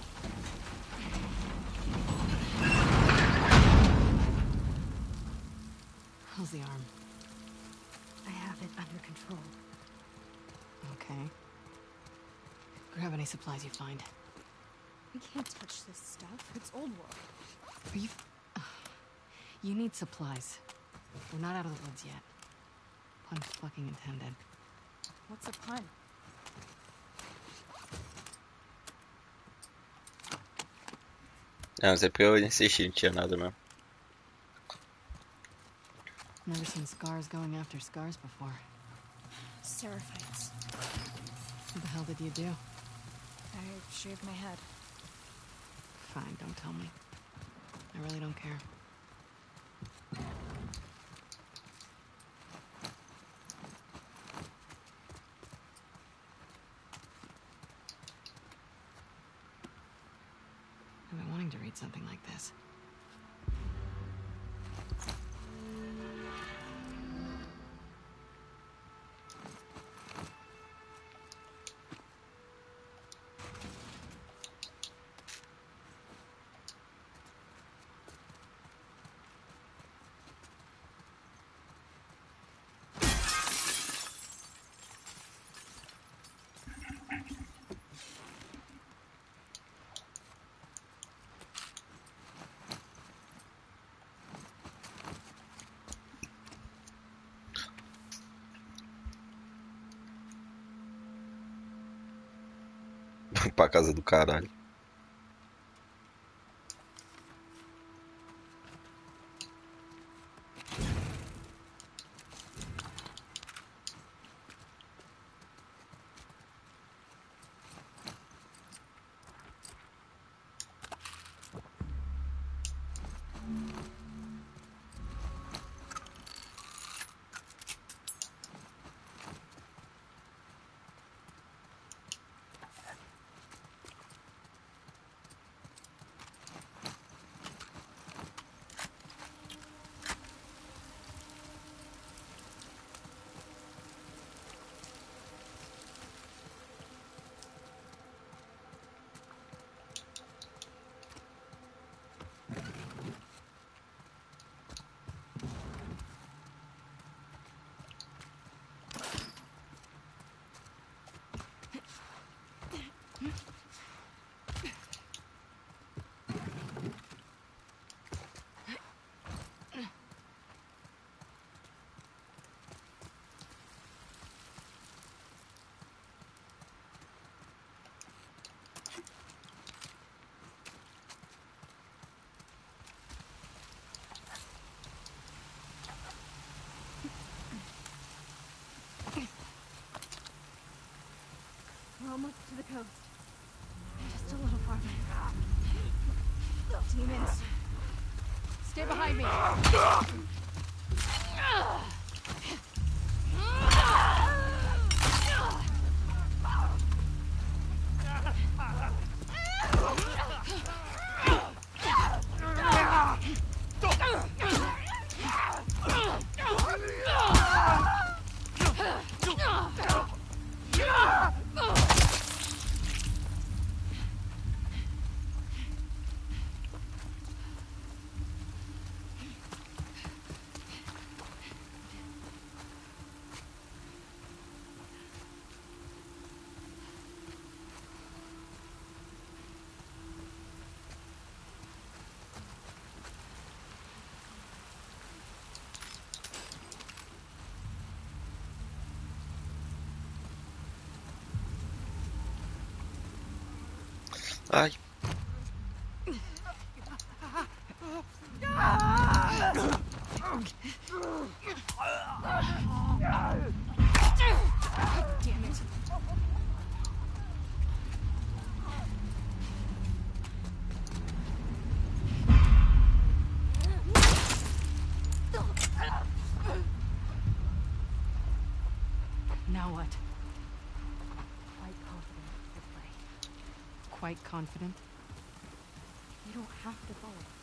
How's the arm? I have it under control. Okay. Grab any supplies you find. We can't touch this stuff. It's old world. Are you... You need supplies. We're not out of the woods yet. Pun fucking intended. What's a pun? Não, mas é porque eu insisti, não tinha nada mesmo. Never seen scars going after scars before. Seraphites. What the hell did you do? I shaved my head. Fine, don't tell me. I really don't care. I've been wanting to read something like this. Pra casa do caralho. coast. Just a little farther. Demons. Stay behind me. Ai. Damn it. Now what? Quite confident we'll play. Quite confident? You don't have to follow us.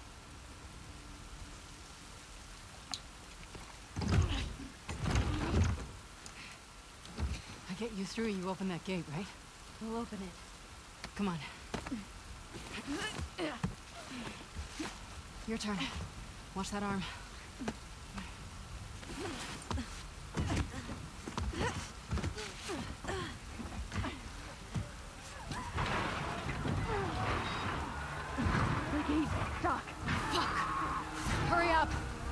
I get you through, you open that gate, right? We'll open it. Come on. Your turn. Watch that arm. The gate's stuck. Fuck! Hurry up!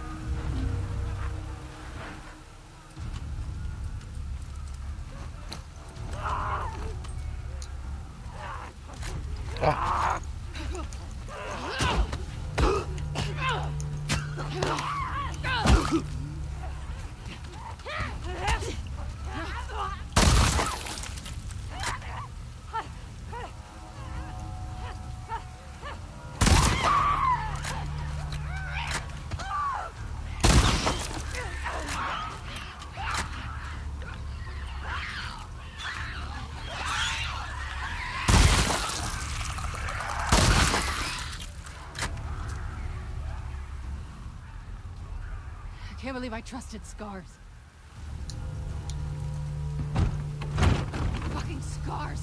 I can't believe I trusted Scars. Fucking Scars!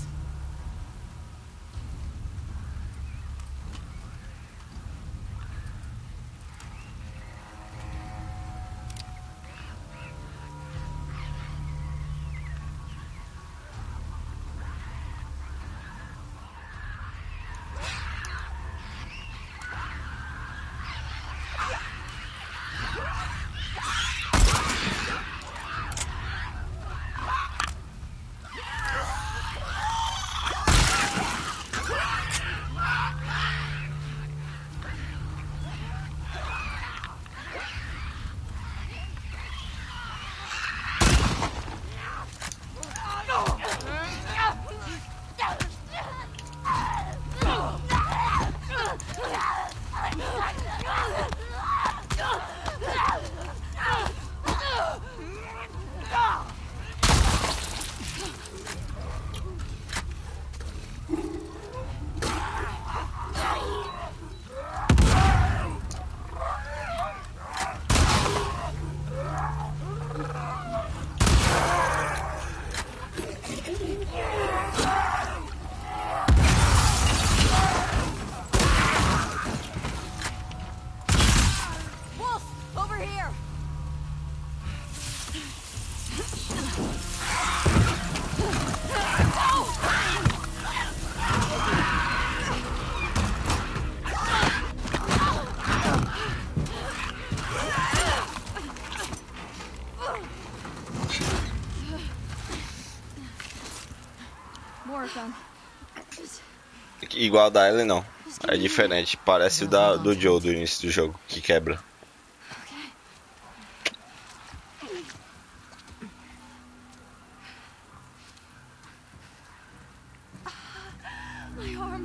Igual da Ellie não. É diferente. Parece o da, do Joe do início do jogo, que quebra.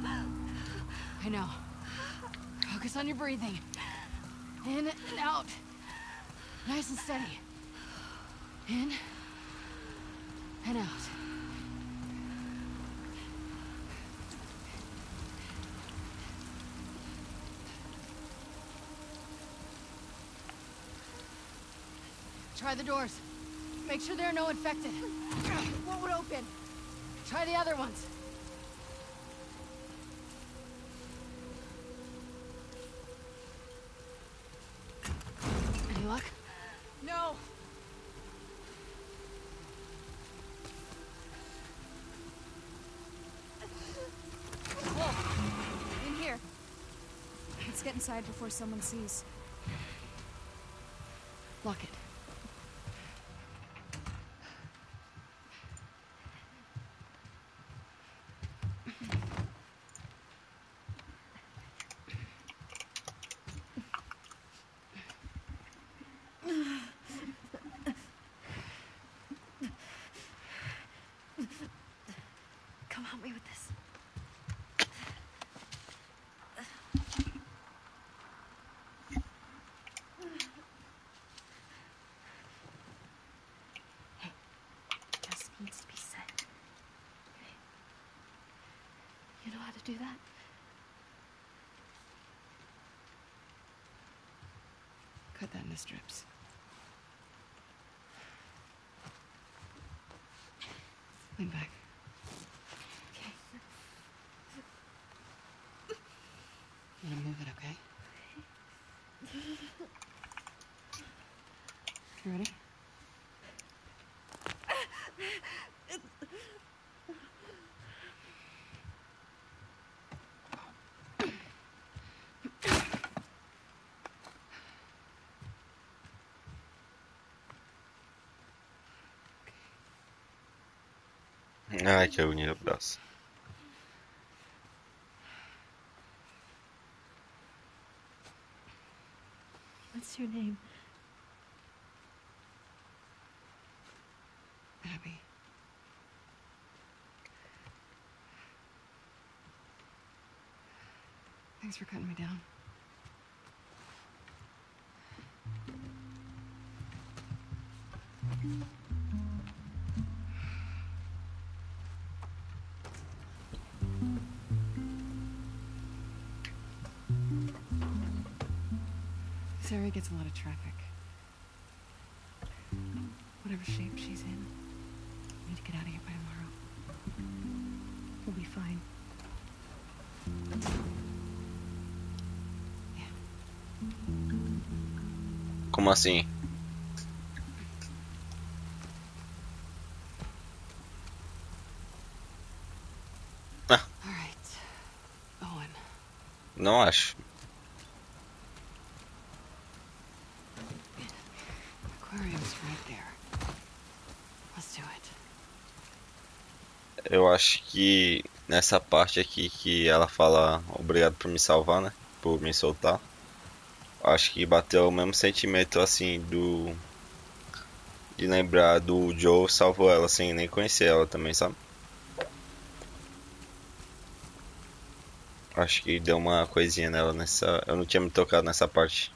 I know. Focus on your breathing. In and out. Nice and steady. In and out. Try the doors. Make sure there are no infected. What would open? Try the other ones. Any luck? No. Whoa. In here. Let's get inside before someone sees. Lock it. Come help me with this. Hey, just needs to be said. Okay? You know how to do that? Cut that into strips. Lean back. Okay. I'm gonna move it, okay? You ready? Ai, que agonia do braço. What's your name? Abby. Thanks for cutting me down. This area gets a lot of traffic. Whatever shape she's in, we need to get out of here by tomorrow. We'll be fine. Como assim? All right. Owen. Não acho. Aquarium's right there. Let's do it. Eu acho que nessa parte aqui que ela fala obrigado por me salvar, né? Por me soltar. Acho que bateu o mesmo sentimento assim do. De lembrar do Joe salvou ela sem nem conhecer ela também, sabe? Acho que deu uma coisinha nela nessa. Eu não tinha me tocado nessa parte.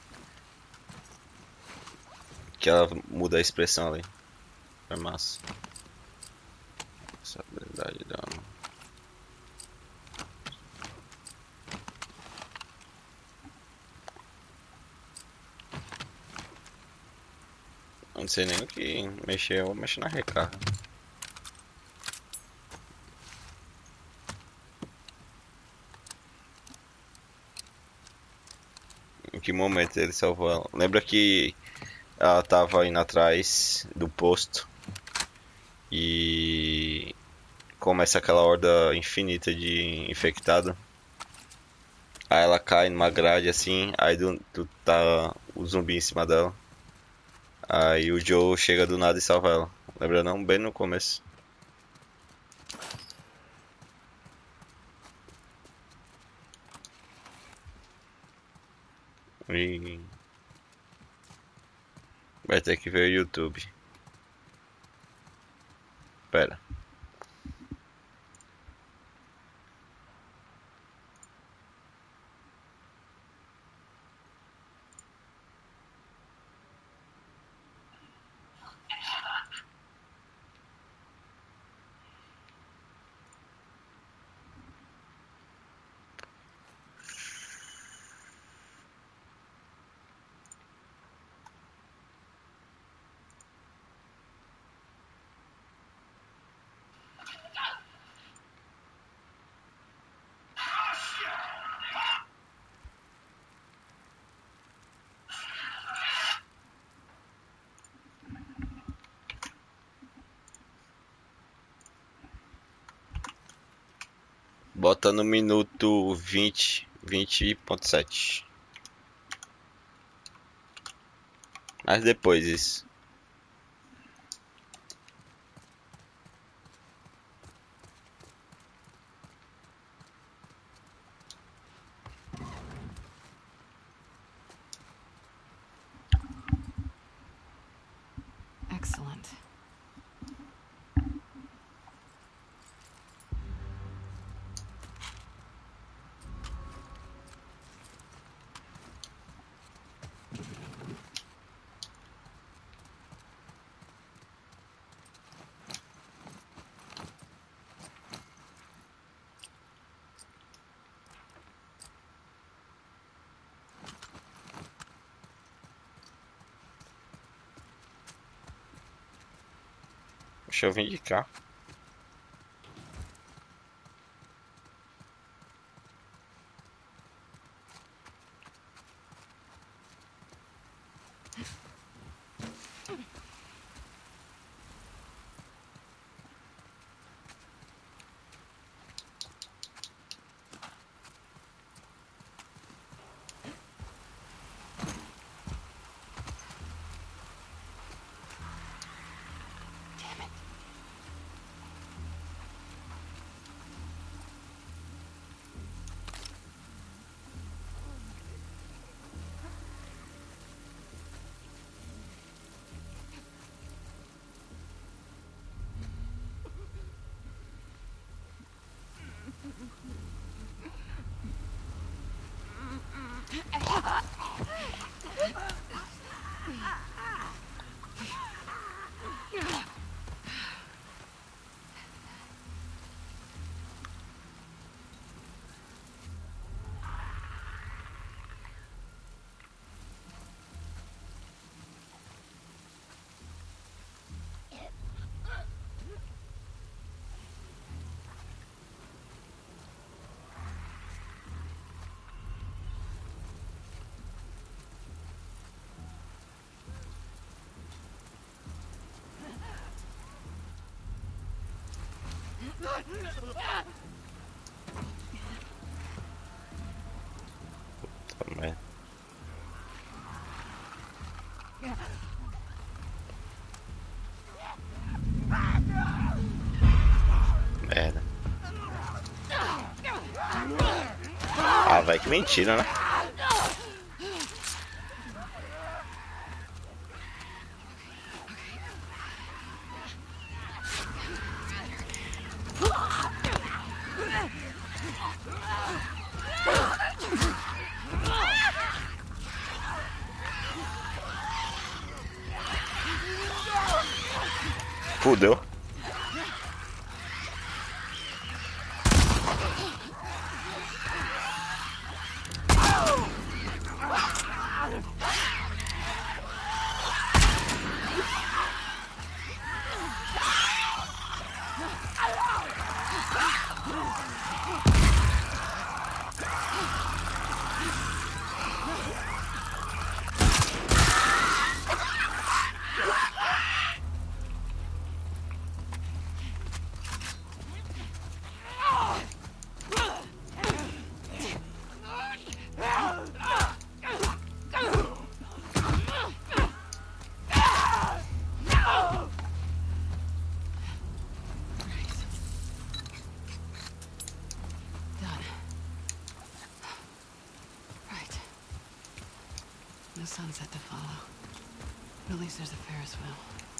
Que ela muda a expressão ali. É massa. Essa habilidade dela. Eu não sei nem o que mexer, eu vou mexer na recarga. Em que momento ele salvou ela? Lembra que ela tava indo atrás do posto e começa aquela horda infinita de infectado. Aí ela cai numa grade assim, aí do, do, tá o zumbi em cima dela. Aí o Joe chega do nada e salva ela. Lembra não? Bem no começo. E... vai ter que ver o YouTube. Pera. Bota no minuto vinte, vinte ponto sete. Mas depois isso. Excellent. Deixa eu vir de cá. Também. Merda. Ah, vai que mentira, né? Fudeu. No sunset to follow. At least there's a Ferris wheel.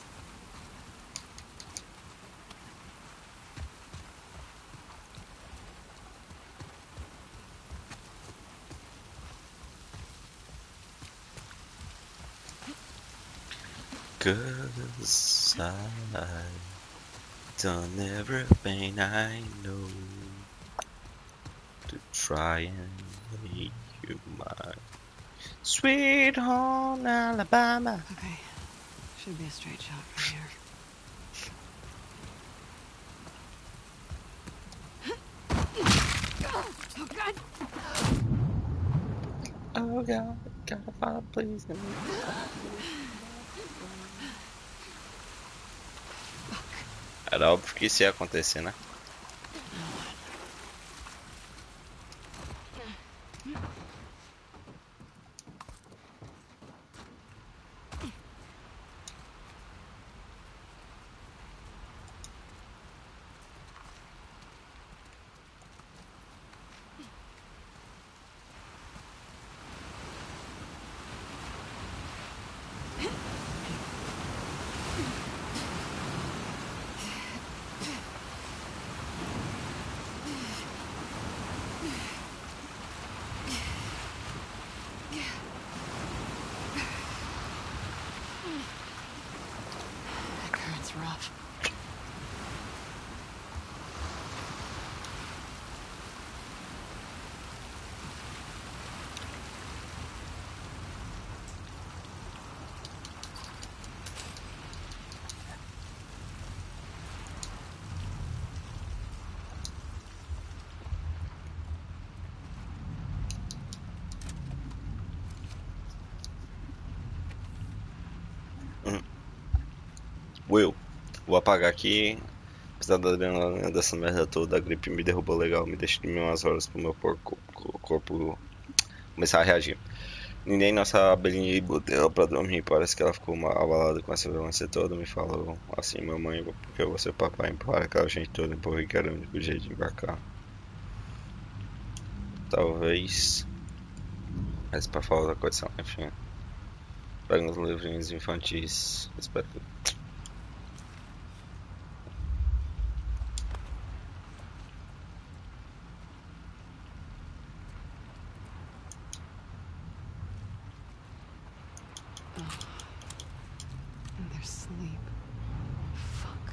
Cause I've done everything I know to try and make you mine. Sweet home Alabama. Okay. Should be a straight shot from here. Oh God! Oh God, God, Father, please. Era óbvio que isso ia acontecer, né? Will, vou apagar aqui. Apesar da adrenalina dessa merda toda, a gripe me derrubou legal, me deixa de mil umas horas pro meu porco, corpo começar a reagir. Nem nossa abelhinha botei ela pra dormir, parece que ela ficou abalada com essa violência toda. Me falou assim: mamãe, porque eu vou ser papai, empurrar aquela gente toda, empurrei que era o único jeito de embarcar. Talvez. Mas pra falar da coisa, enfim. Pega uns livrinhos infantis. Espero que. And their sleep. Fuck.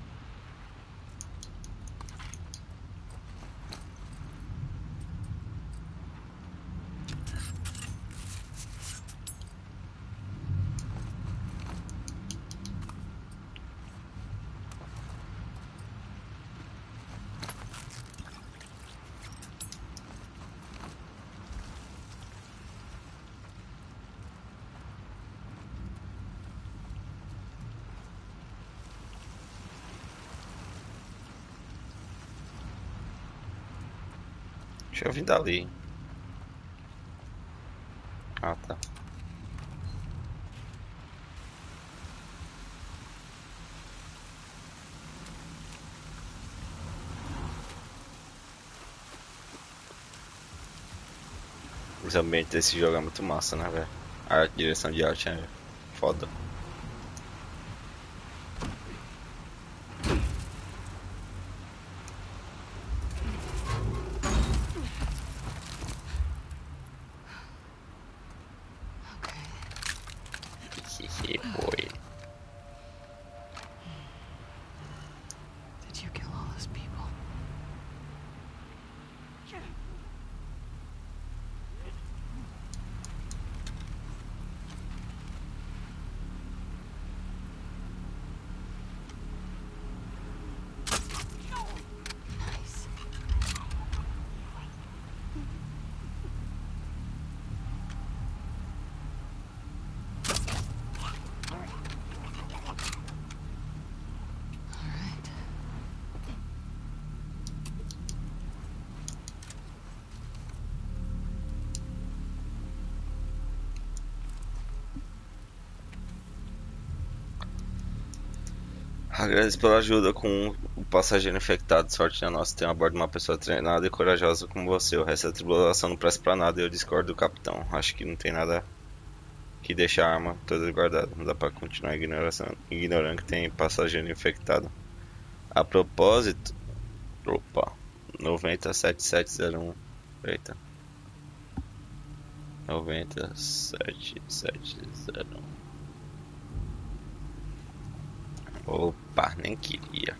Deixa eu vir dali. Ah, tá. Os ambientes desse jogo é muito massa, né, velho? A direção de arte é foda. Hehe, boy. Did you kill all those people? Nice. All right. Agradeço pela ajuda com o passageiro infectado. Sorte a nossa tem a bordo uma pessoa treinada e corajosa como você. O resto da tribulação não presta pra nada e eu discordo do capitão. Acho que não tem nada que deixar a arma toda guardada. Não dá pra continuar ignorando, ignorando que tem passageiro infectado. A propósito... Opa. noventa sete sete zero um. Eita. noventa sete sete zero um. Opa, nem queria.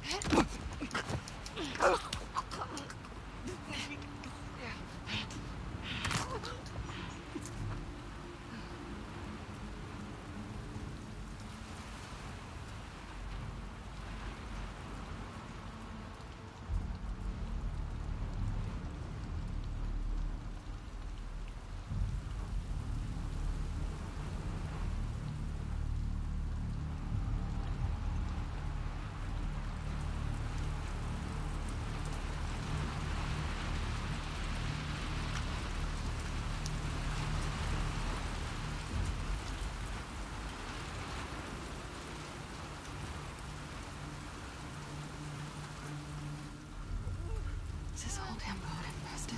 Is this whole damn boat infested?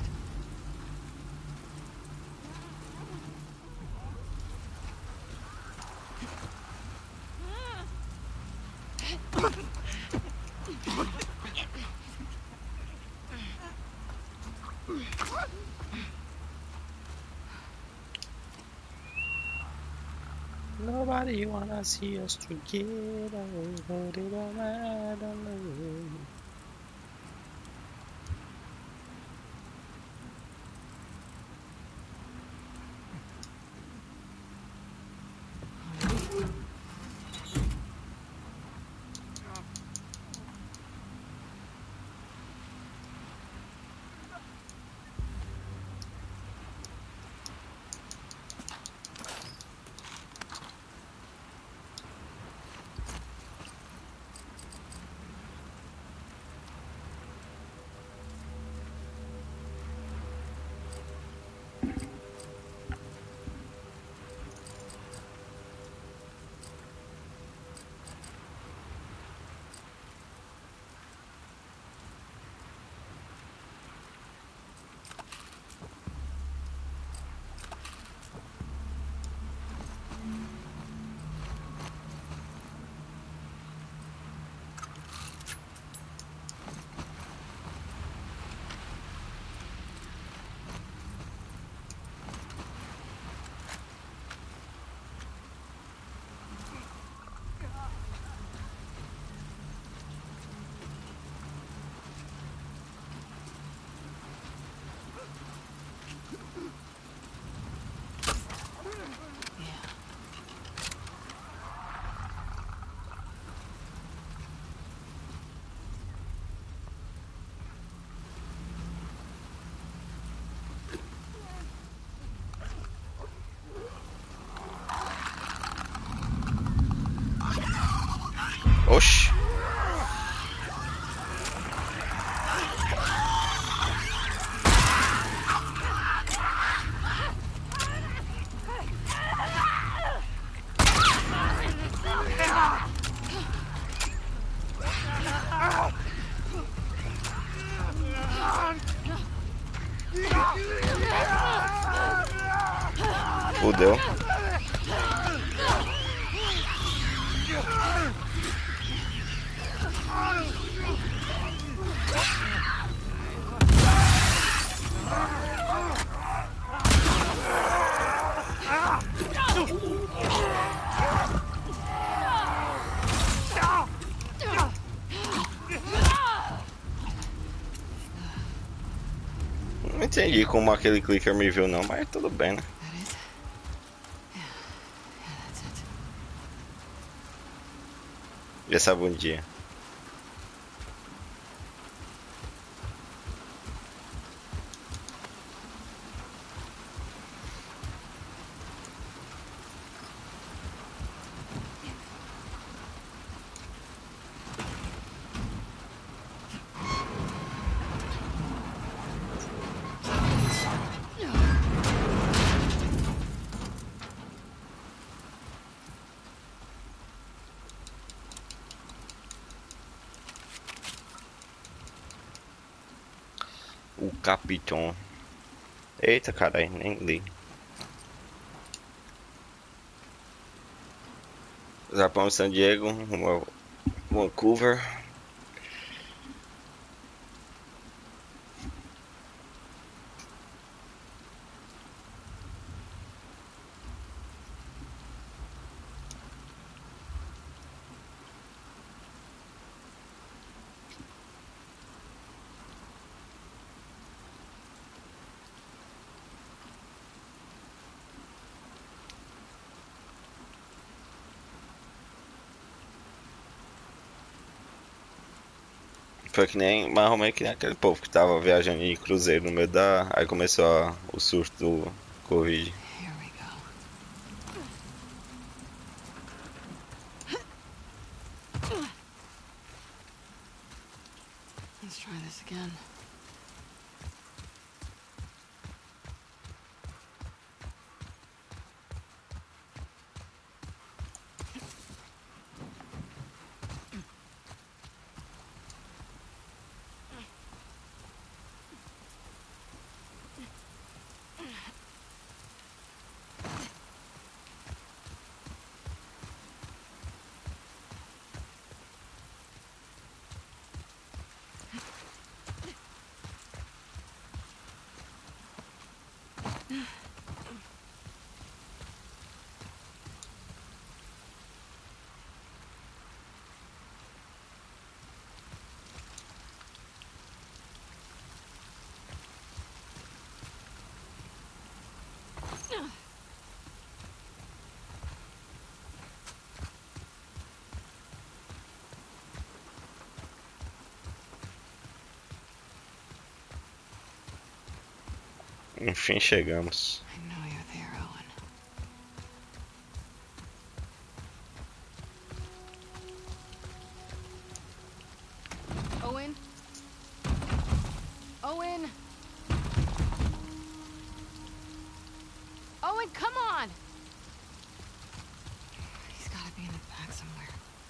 Nobody wanna see us together, but it don't matter. Oxi. Fudeu. Não entendi como aquele clicker me viu não, mas tudo bem, né? That it? Yeah. Yeah, that's it. E essa bundinha? O Capitão. Eita, caralho, nem li. Japão, San Diego, Vancouver. foi que nem, mais ou menos que nem aquele povo que tava viajando em cruzeiro no meio da... Aí começou a, o surto do Covid. Here we go. Let's try this again. Enfim, chegamos. I know you're there, Owen. Owen? Owen? Owen, come on! He's gotta be in the back somewhere.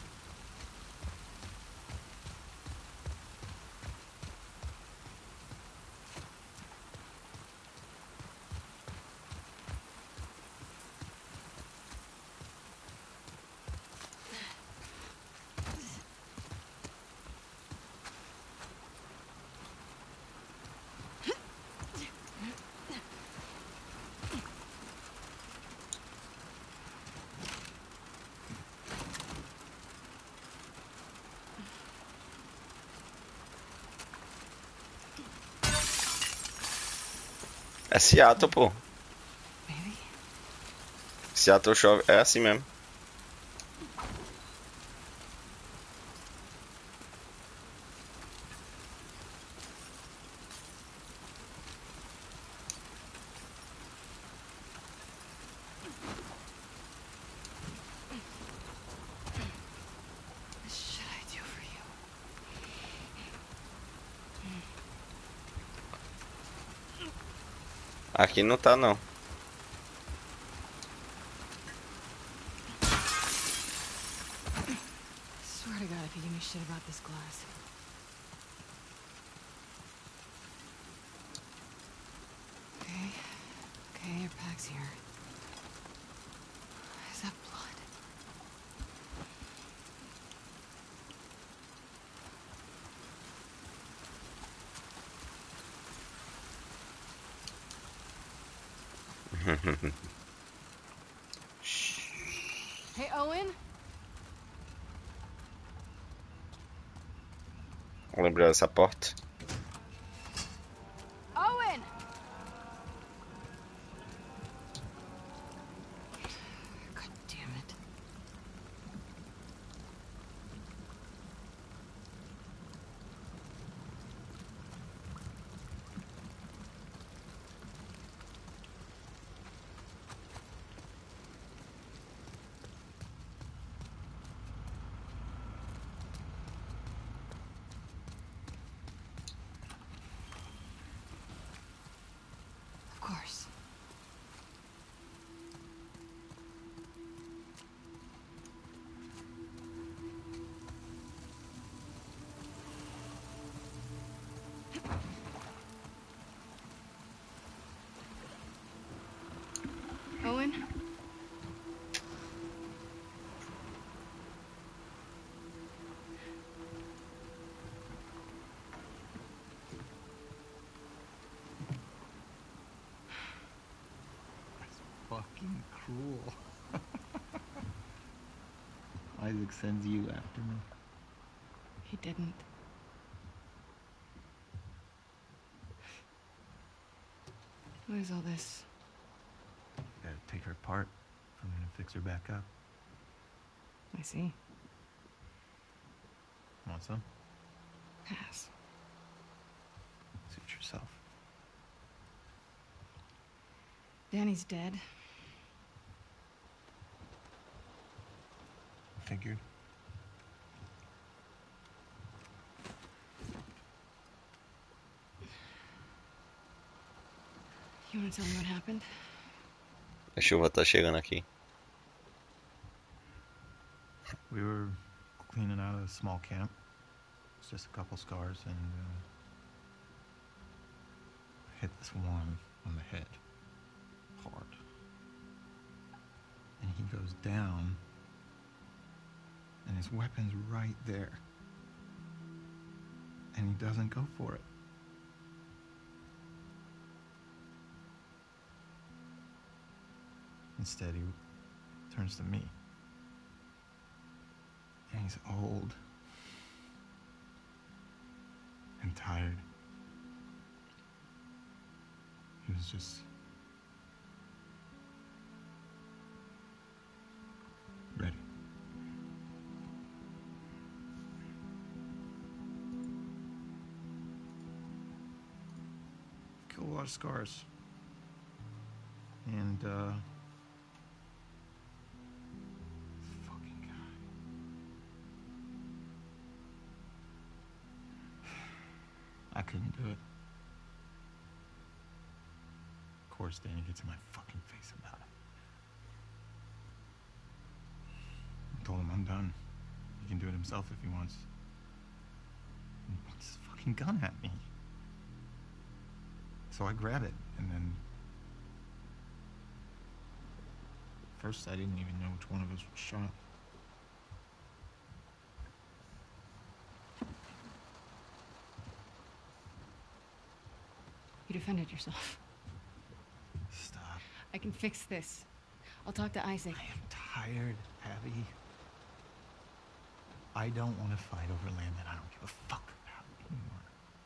É Seattle, pô. Maybe? Seattle chove. É assim mesmo. What should I do for you? Aqui não tá, não. Swear to God, if you give me shit about this glass. Okay. Okay, your pack's here. Is that blood? Hey, Owen? Lembrou dessa porta? Owen! God damn it. Of course. Owen? That's fucking cruel. Isaac sends you after me. He didn't. What is all this? Gotta take her apart if I'm gonna fix her back up. I see. Want some? Pass. Danny's dead. Figured. You want to tell me what happened? A chuva tá chegando aqui. We were cleaning out a small camp. It's just a couple scars, and uh, hit this one on the head hard. And he goes down, and his weapon's right there. And he doesn't go for it. Instead, he turns to me. And he's old and tired. He was just ready. Killed a lot of scars. And, uh... fucking guy. I couldn't do it. Of course, Danny gets in my fucking face about it. I told him I'm done. He can do it himself if he wants. And he points his fucking gun at me. So I grab it, and then... First, I didn't even know which one of us was shot. You defended yourself. Stop. I can fix this. I'll talk to Isaac. I am tired, Abby. I don't want to fight over land that I don't give a fuck about anymore.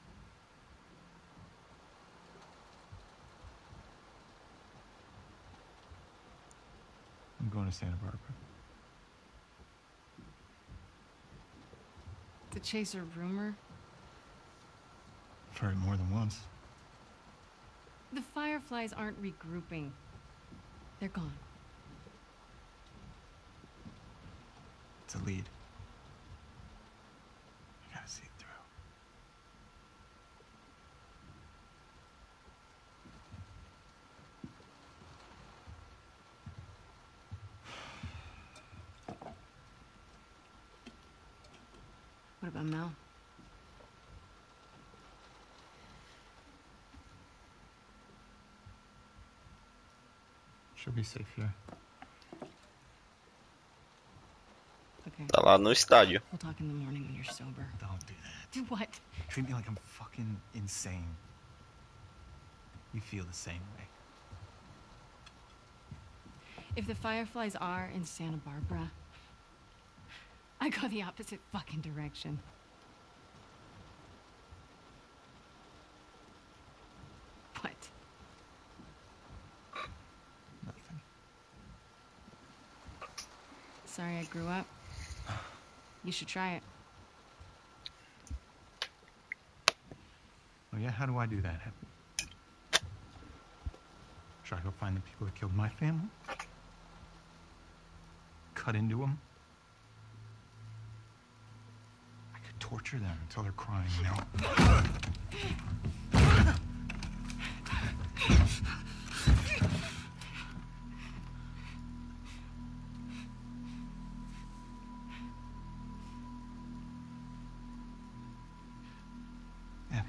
I'm going to Santa Barbara. To chase a rumor? I've heard it more than once. The Fireflies aren't regrouping. They're gone. It's a lead. I gotta see it through. What about Mel? She'll be safe here. Okay. Tá lá no estádio. We'll talk in the morning when you're sober. Don't do that. Do what? Treat me like I'm fucking insane. You feel the same way. If the Fireflies are in Santa Barbara, I go the opposite fucking direction. What? Nothing. Sorry I grew up. You should try it. Oh yeah, how do I do that? Should I go find the people that killed my family? Cut into them? I could torture them until they're crying out. Abby.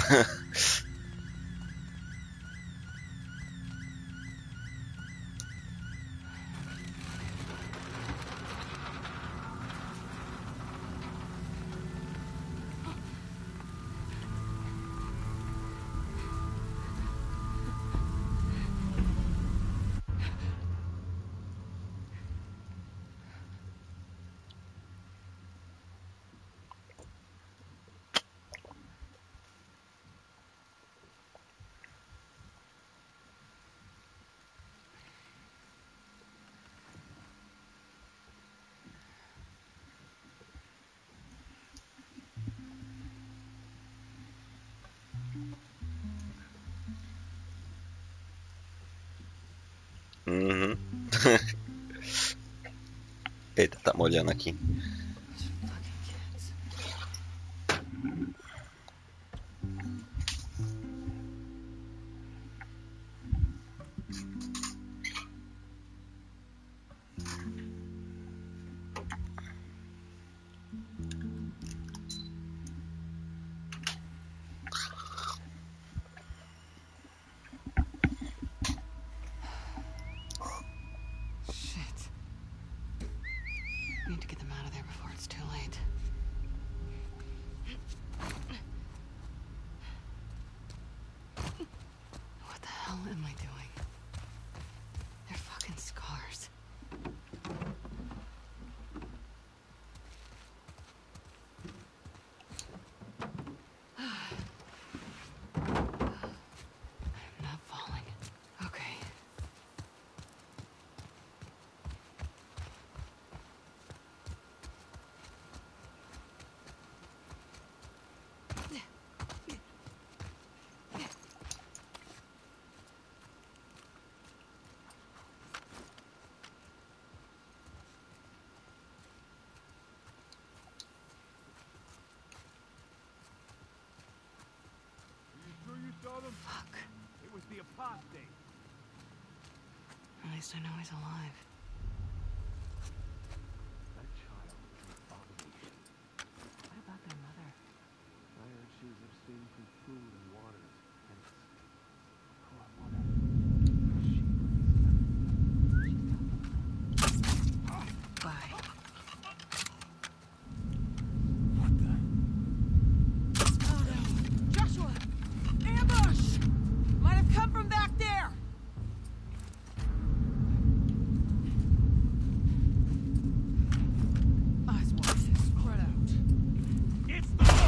Uhum. Eita, tá molhando aqui. Fucking kids. Shit. Need to get them out of there before it's too late. What the hell am I doing? They're fucking scars. I'm not falling. Okay. Sure you saw them? Fuck. It was the apostate. At least I know he's alive. That child is an abomination. What about their mother? I heard she was abstaining from food and waters, hence poor mother. She Bye. What the? Joshua! Ambush! Might have come from back there! Eyes wide, spread out. It's the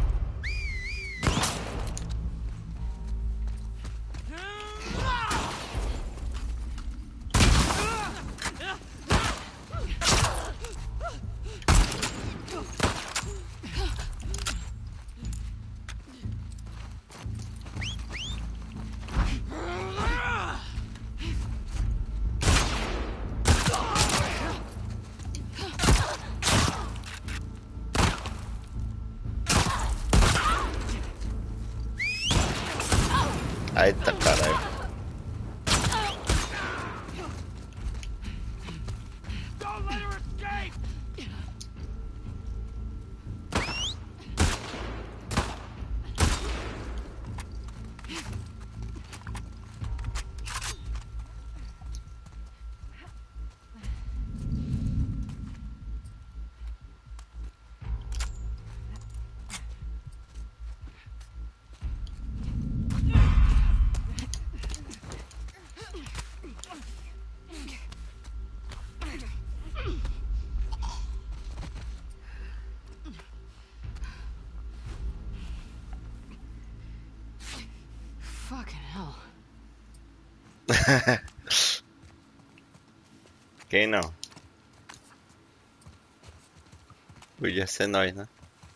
Eita, caralho. Don't let her escape! Fucking hell. Quem não? Podia ser nós, né?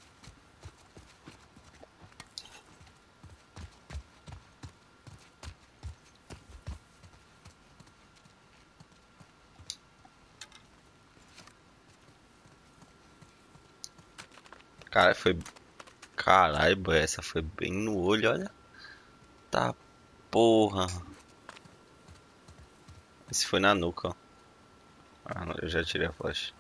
Cara, foi. Caralho, boy, essa foi bem no olho, olha. Tá porra. Esse foi na nuca, ó. Ah, não, eu já tirei a flecha.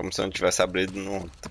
Como se não tivesse abrido no outro.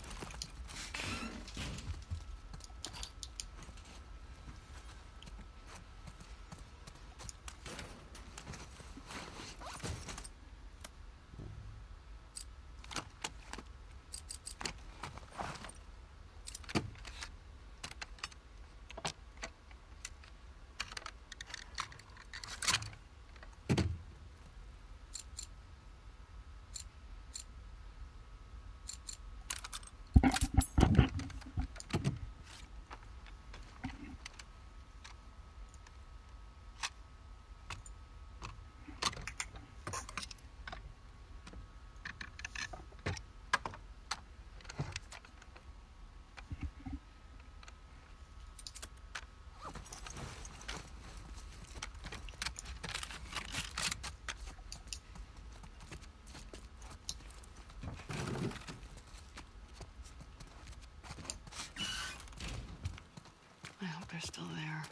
I hope they're still there.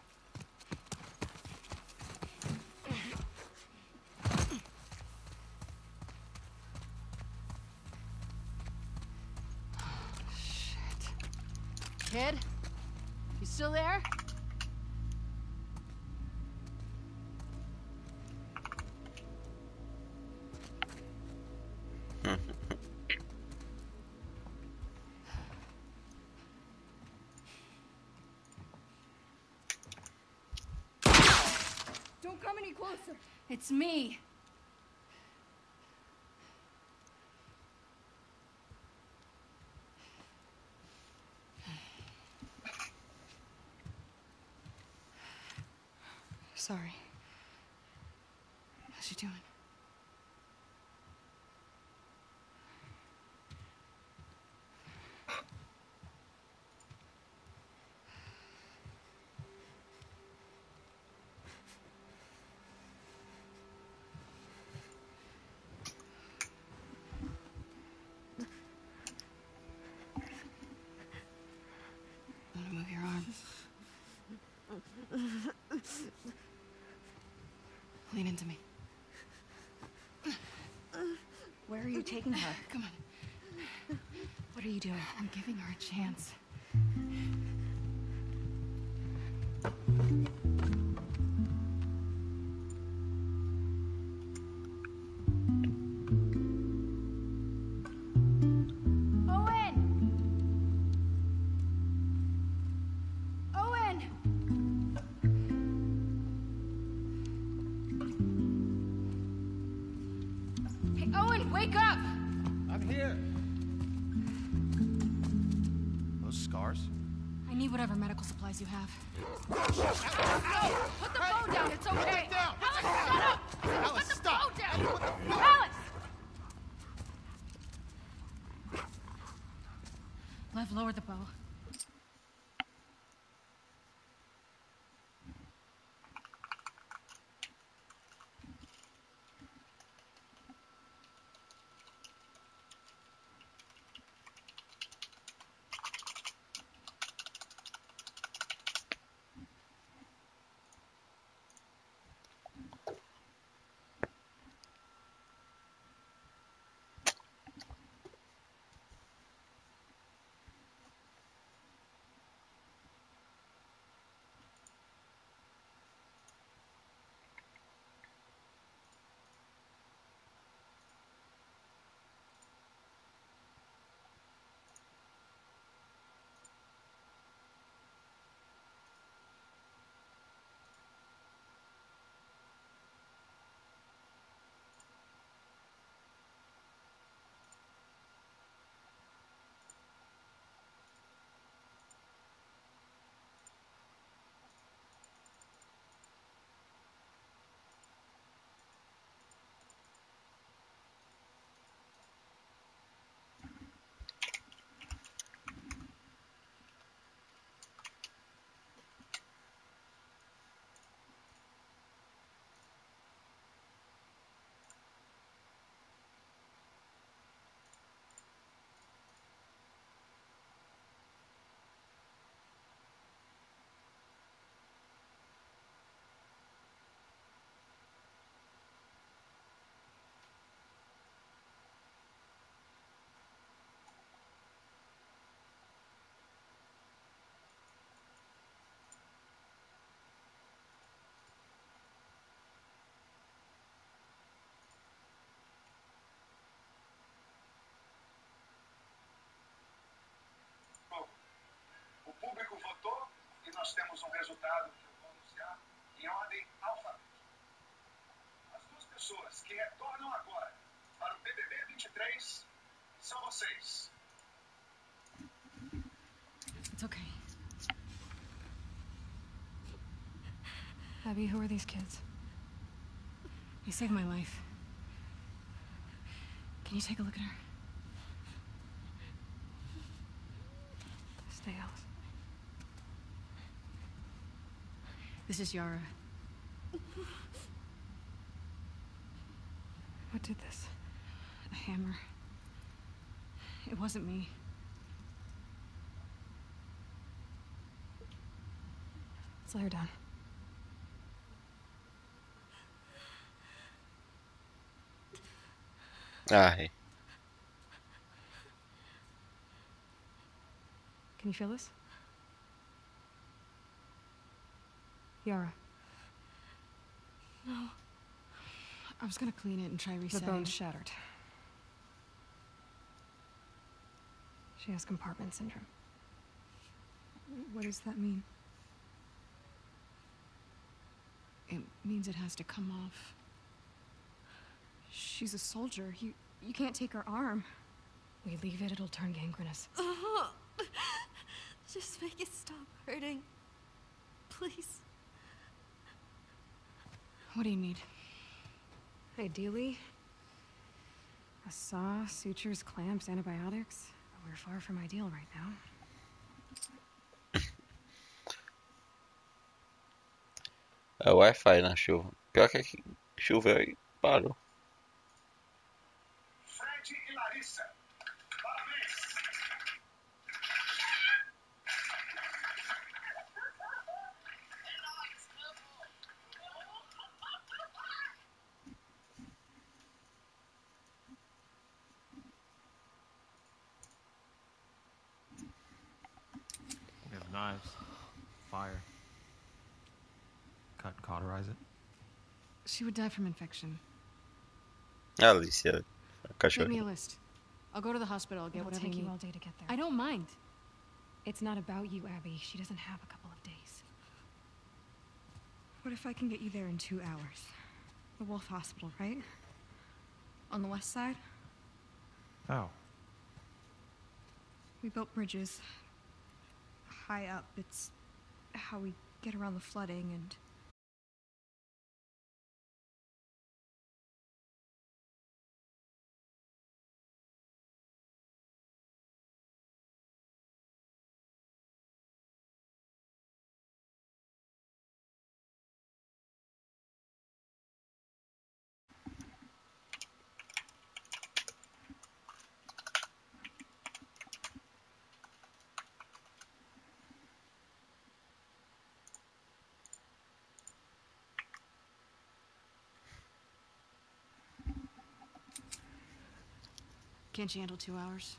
Shit. Kid? You still there? Don't come any closer. It's me. Sorry. How's she doing? I'm gonna move your arm. Lean into me. Where are you taking her? Come on. What are you doing? I'm giving her a chance. Owen! Owen! Hey, Owen, wake up! I'm here. Those scars? I need whatever medical supplies you have. Put the phone down, it's okay! Put it down. Alice, shut up! Alice, Put the stop. phone down! Put the- Alice! Lev, lower the bow. resultado que eu vou anunciar em ordem alfabética. As duas pessoas que retornam agora para o B B B vinte e três são vocês. It's okay. Abby, who are these kids? You saved my life. Can you take a look at her? Stay, Alice. This is Yara. What did this? A hammer. It wasn't me. Let's lay her down. Ai. Can you feel this? Yara. No. I was gonna clean it and try The resetting. bone's shattered. She has compartment syndrome. What does that mean? It means it has to come off. She's a soldier. You you can't take her arm. We leave it, it'll turn gangrenous. Oh, just make it stop hurting. Please. What do you need? Ideally, a saw, sutures, clamps, antibiotics. But we're far from ideal right now. É o Wi-Fi na chuva. Pior que aqui choveu e parou. Fred e Larissa, parabéns! We have knives, fire. Cut, cauterize it. She would die from infection. Alicia, a Make me a cachorrinha. list. I'll go to the hospital. I'll get It'll whatever take you you need. all day to get there. I don't mind. It's not about you, Abby. She doesn't have a couple of days. What if I can get you there in two hours? The Wolf Hospital, right? On the west side? How? We built bridges high up. It's how we get around the flooding and... Can't you handle two hours?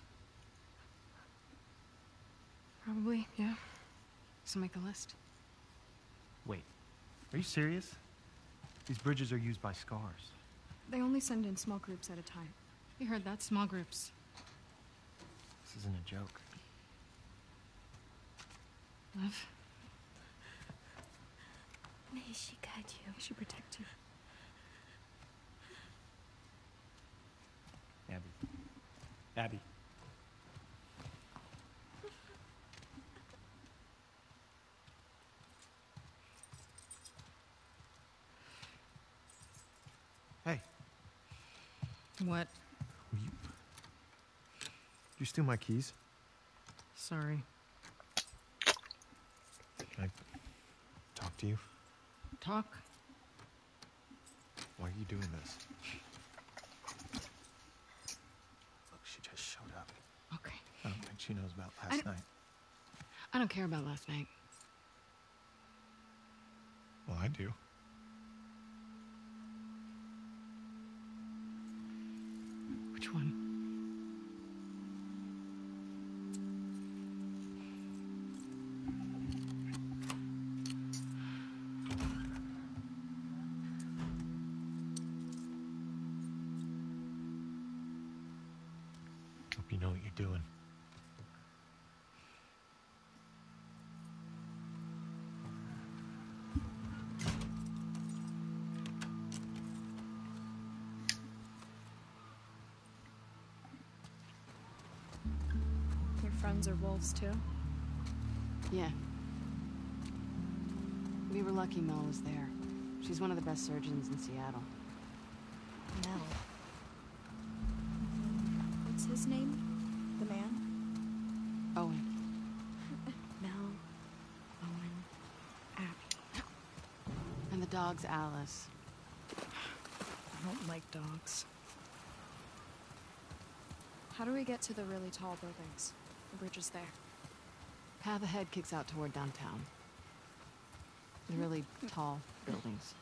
Probably, yeah. So make a list. Wait, are you serious? These bridges are used by scars. They only send in small groups at a time. You heard that. Small groups. This isn't a joke. Love? May she guide you. May she protect you. Abby. Abby. Hey, What? will you... Did you steal my keys? Sorry. Can I talk to you? Talk? Why are you doing this? Look, she just showed up. Okay. I don't think she knows about I last don't- night. I don't care about last night. Well, I do. Which one? Hope you know what you're doing. ones are wolves too? Yeah. We were lucky Mel was there. She's one of the best surgeons in Seattle. Mel. What's his name? The man? Owen. Mel, Owen, Abby. And the dog's Alice. I don't like dogs. How do we get to the really tall buildings? The bridge is there. Path ahead kicks out toward downtown. The really tall buildings.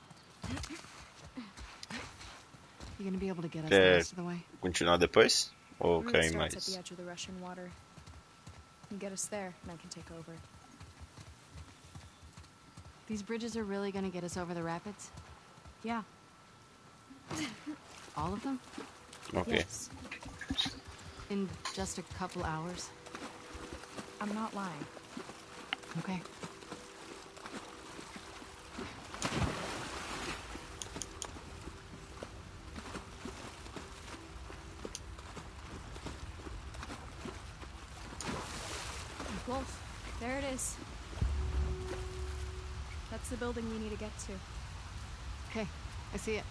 You gonna be able to get us the É, rest of the way? continuar depois? Ou The route cair starts at mais? the edge of the Russian water. You get us there, and I can take over. These bridges are really gonna get us over the rapids? Yeah. All of them? Ok. Yes. In just a couple hours? I'm not lying. Okay. Wolf, there it is. That's the building we need to get to. Okay, I see it.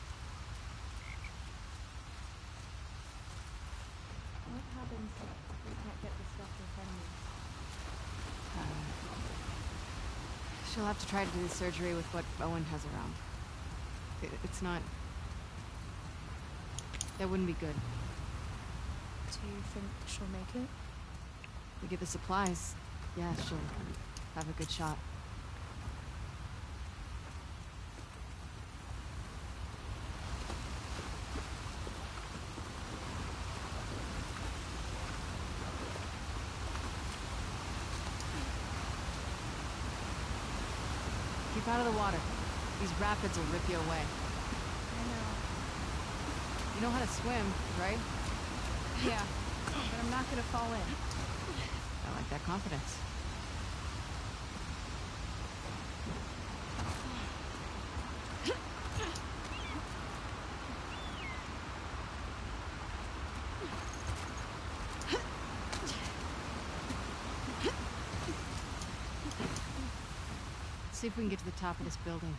What happens if we can't get the stuff in front of me? Uh, she'll have to try to do the surgery with what Owen has around. It, it's not... That wouldn't be good. Do you think she'll make it? We get the supplies. Yeah, she'll have a good shot. Keep out of the water. These rapids will rip you away. I know. You know how to swim, right? Yeah, but I'm not gonna fall in. I like that confidence. Let's see if we can get to the top of this building.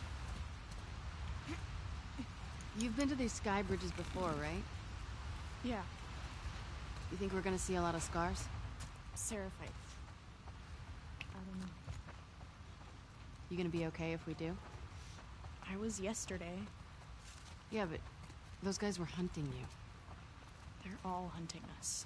You've been to these sky bridges before, right? Yeah, You think we're gonna see a lot of scars? Seraphite. I don't know. You gonna be okay if we do? I was yesterday. Yeah, but those guys were hunting you. They're all hunting us.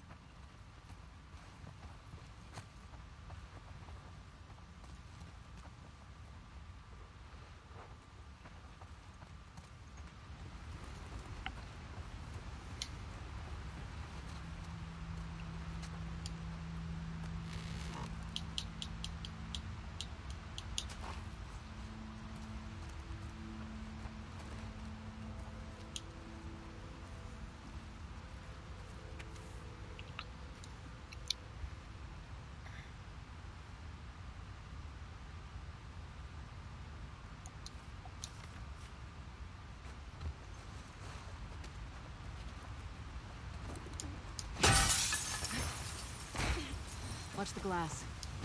Watch the glass.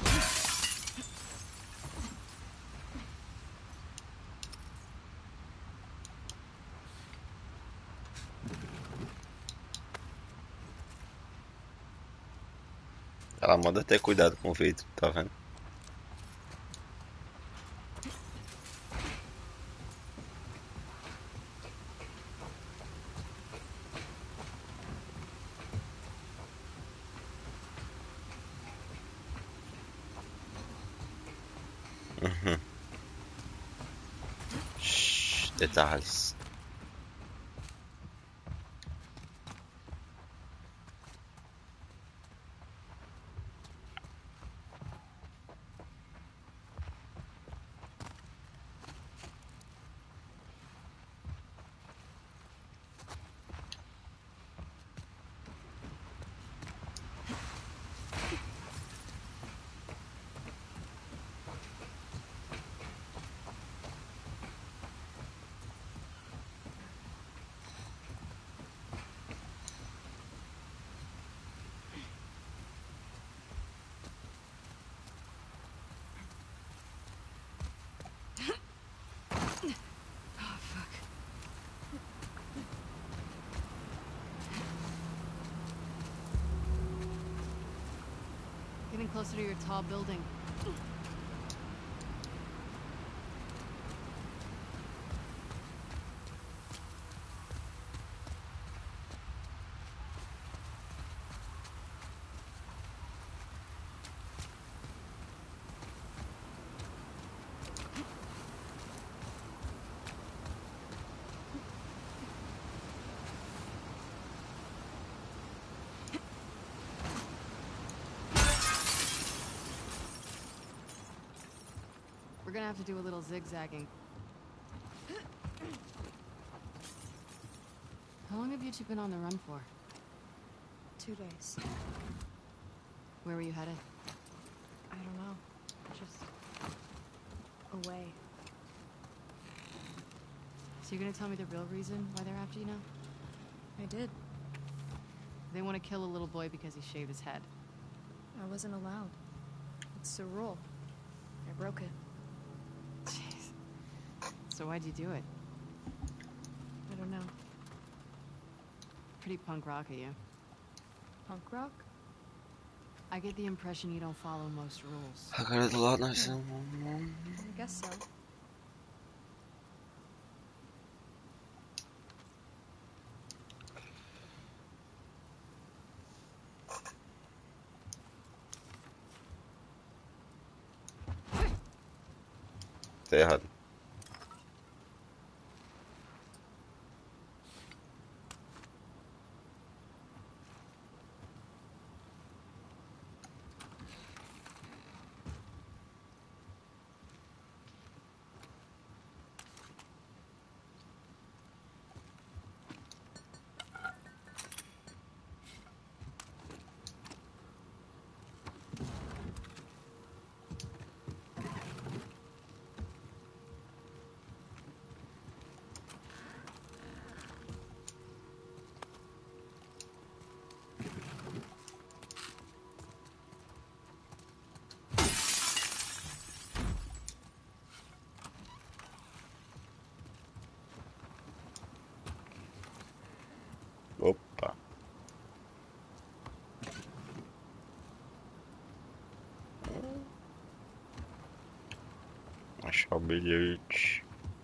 Ela manda ter cuidado com o vidro, tá vendo? Uhum. Shhh, detalhes. closer to your tall building. We're gonna have to do a little zigzagging. How long have you two been on the run for? Two days. Where were you headed? I don't know. Just away. So you're gonna tell me the real reason why they're after you now? I did. They want to kill a little boy because he shaved his head. I wasn't allowed. It's a rule. I broke it. Jeez. So why'd you do it? I don't know. Pretty punk rock of you. Punk rock? I get the impression you don't follow most rules. Agora do lado nós I guess so. tá errado. Opa. Achar o bilhete.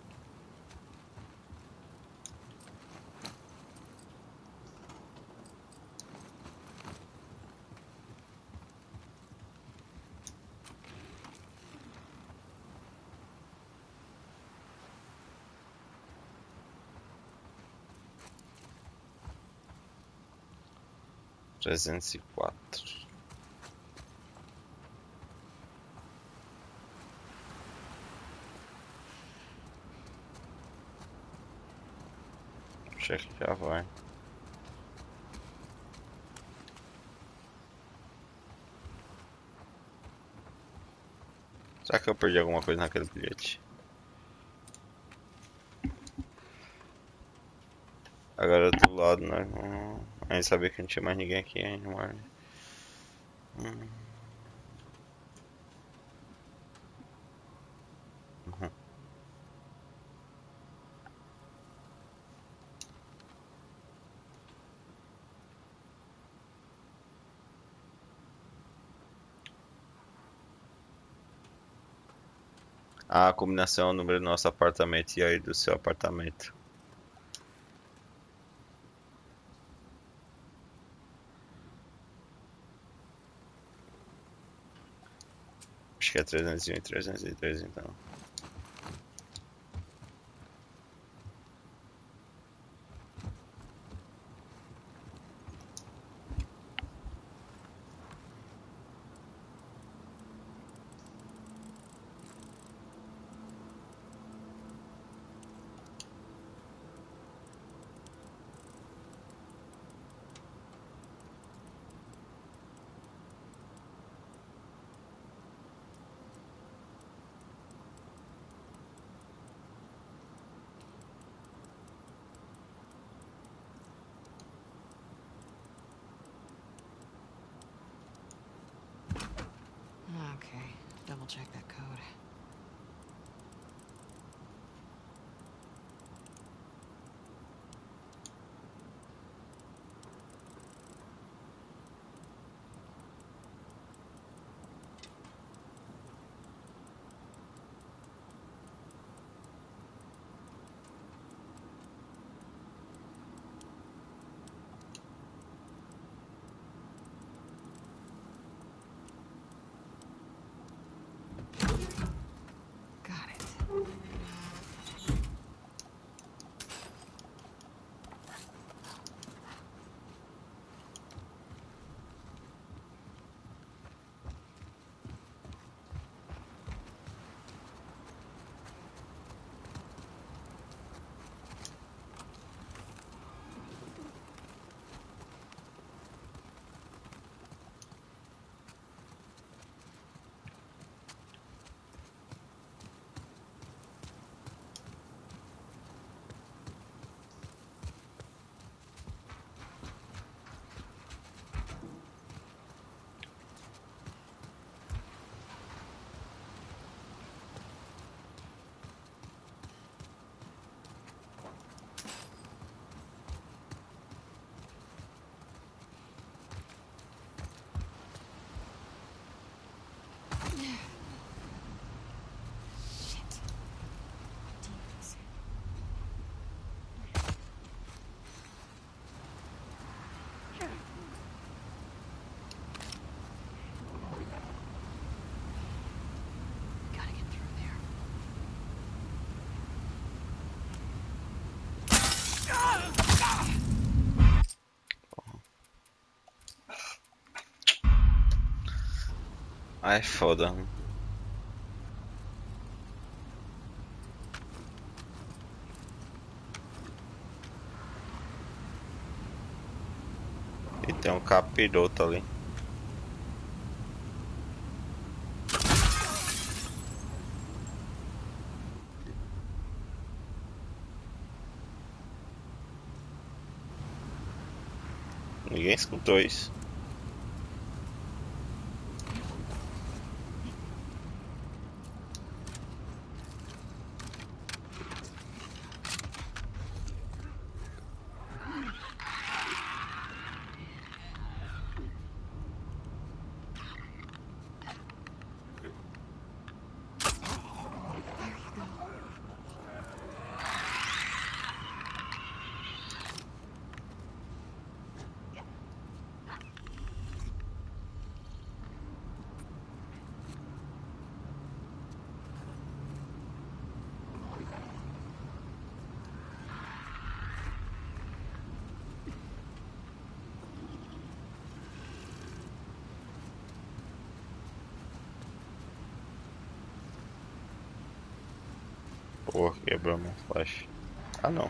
trezentos e quatro. Acho que já vai. Será que eu perdi alguma coisa naquele bilhete? Agora do lado, né? Hum, a gente sabia que não tinha mais ninguém aqui, hein? Hum. Uhum. A combinação é o número do nosso apartamento e aí do seu apartamento. Acho que é trezentos e um e trezentos e dois então. Okay, double check that code. Gotta get through there. Ai, foda. E tem um capiroto ali. Ninguém escutou isso. Porra, quebrou minha flecha. Ah, não.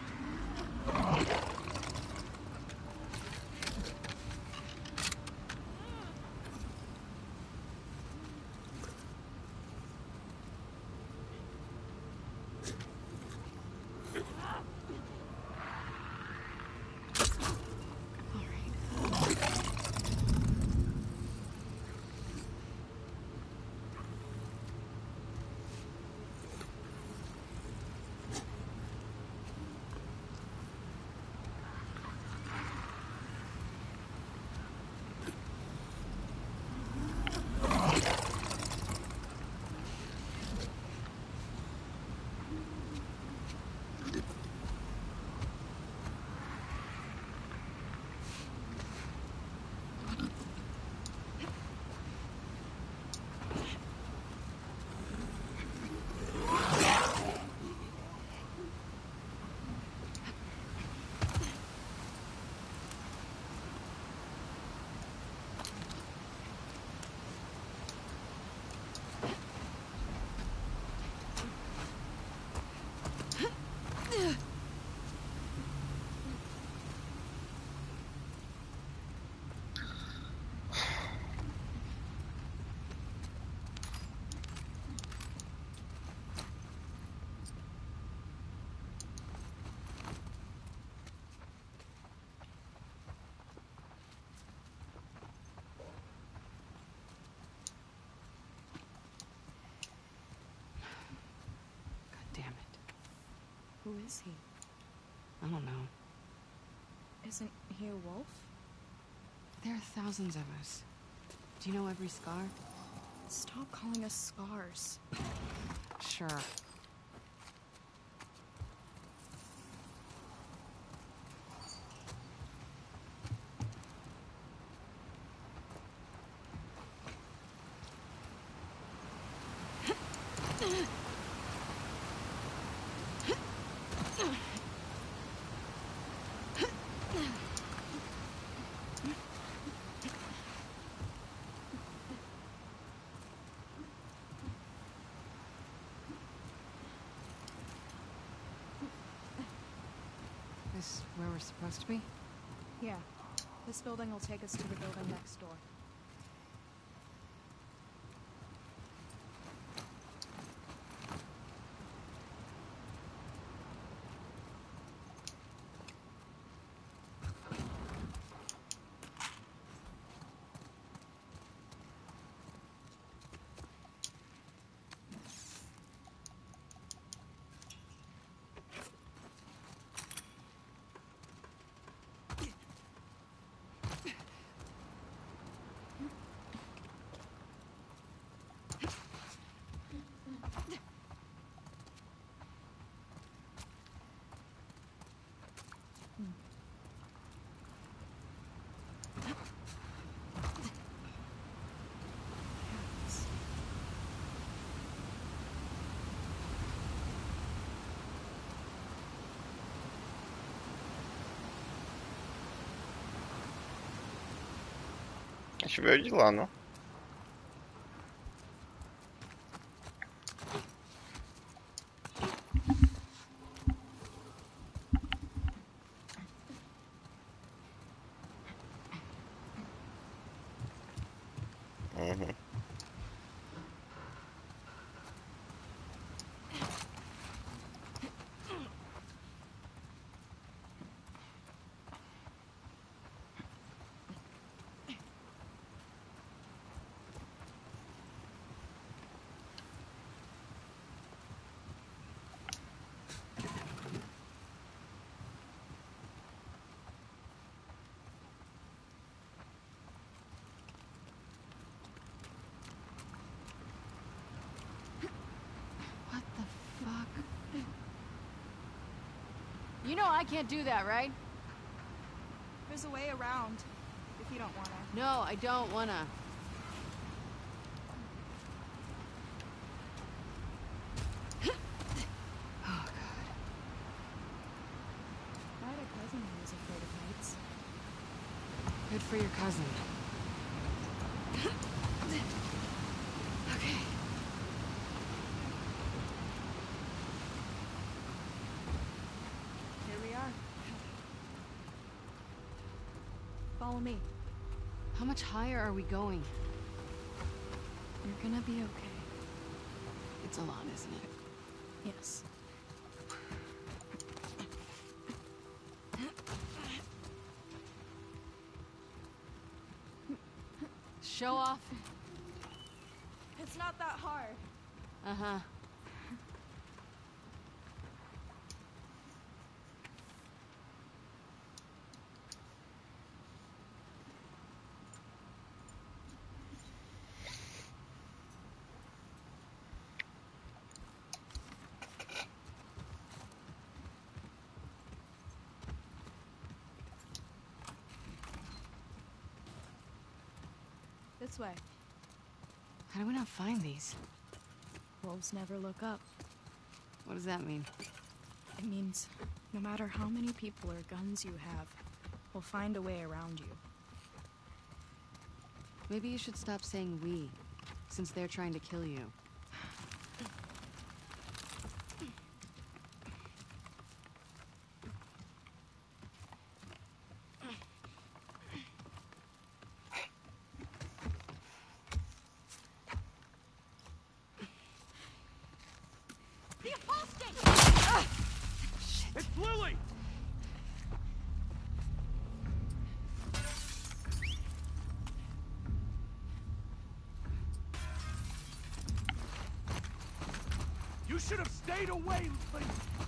Who is he? I don't know. Isn't he a wolf? There are thousands of us. Do you know every scar? Stop calling us scars. Sure. this where we're supposed to be? Yeah. This building will take us to the building next door. A gente veio de lá, não? Uhum. What the fuck? You know I can't do that, right? There's a way around, if you don't wanna. No, I don't wanna. Oh, God. I had a cousin who was afraid of heights. Good for your cousin. Okay. Here we are. Follow me. How much higher are we going? You're gonna be okay. It's a lot, isn't it? Yes. Show off. It's not that hard. Uh-huh. This way. How do we not find these? Wolves never look up. What does that mean? It means no matter how many people or guns you have, we'll find a way around you. Maybe you should stop saying we, since they're trying to kill you. It's Lily! You should have stayed away, Lily!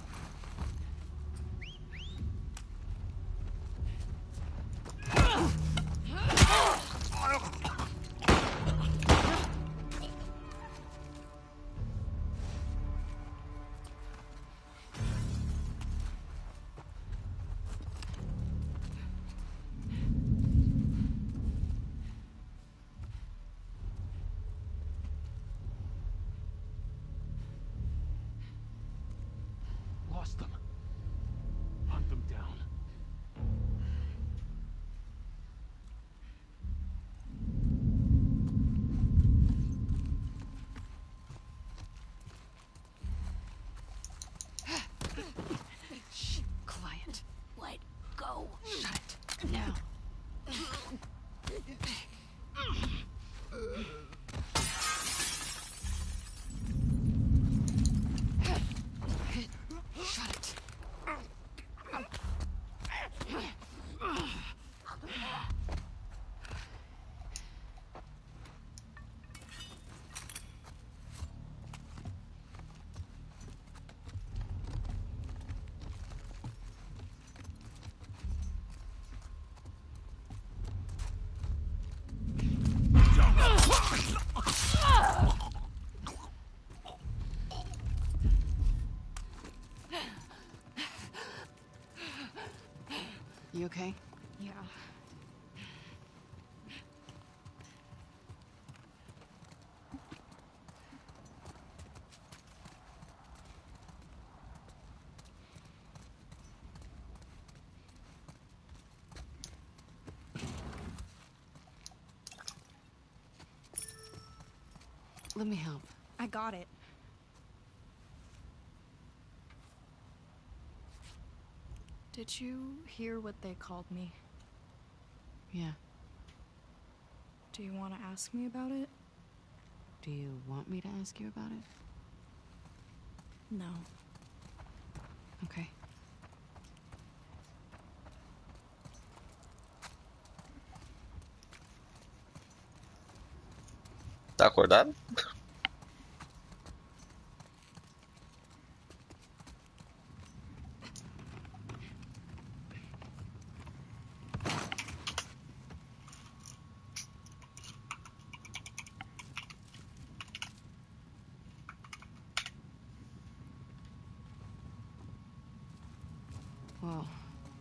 Lost them. Hunt them down. Shh, quiet. What? You okay? Yeah. Let me help. I got it. Did you hear what they called me? Yeah. Do you want to ask me about it? Do you want me to ask you about it? No. Okay. Tá acordado? Well.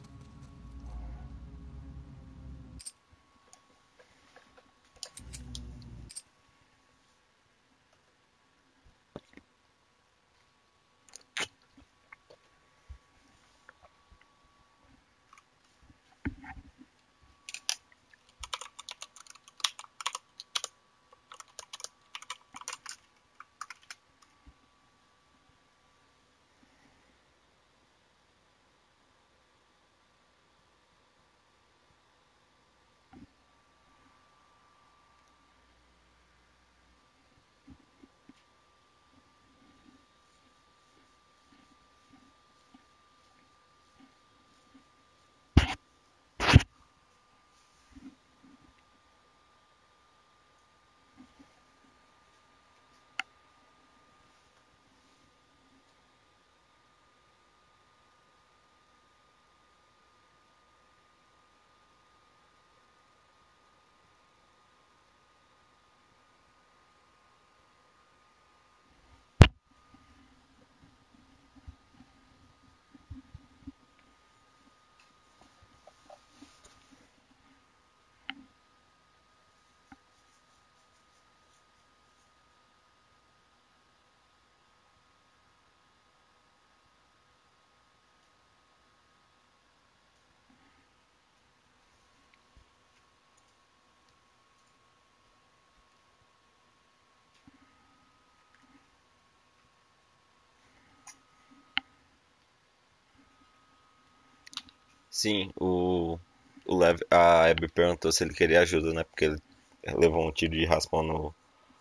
Sim, o, o Lev, a Abby perguntou se ele queria ajuda, né? Porque ele levou um tiro de raspão no,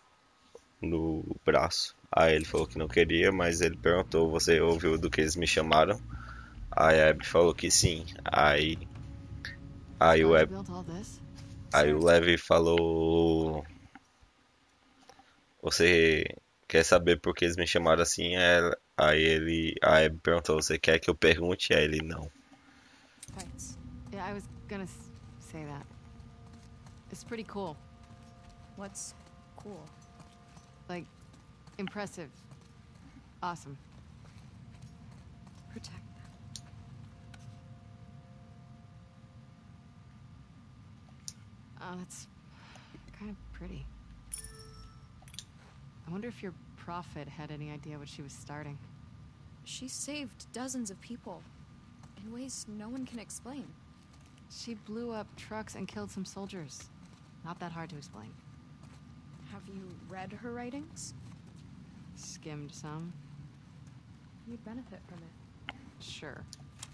no braço. Aí ele falou que não queria, mas ele perguntou, você ouviu do que eles me chamaram? Aí a Abby falou que sim. Aí, aí, So o, you Ab, built all this? aí o Lev falou, você quer saber por que eles me chamaram assim? Aí aí ele, a Abby perguntou, você quer que eu pergunte? Aí ele não. Thanks. Yeah, I was gonna s- say that. It's pretty cool. What's cool? Like, impressive. Awesome. Protect them. Oh, that's kind of pretty. I wonder if your prophet had any idea what she was starting. She saved dozens of people in ways no one can explain. She blew up trucks and killed some soldiers. Not that hard to explain. Have you read her writings? Skimmed some. You'd benefit from it. Sure.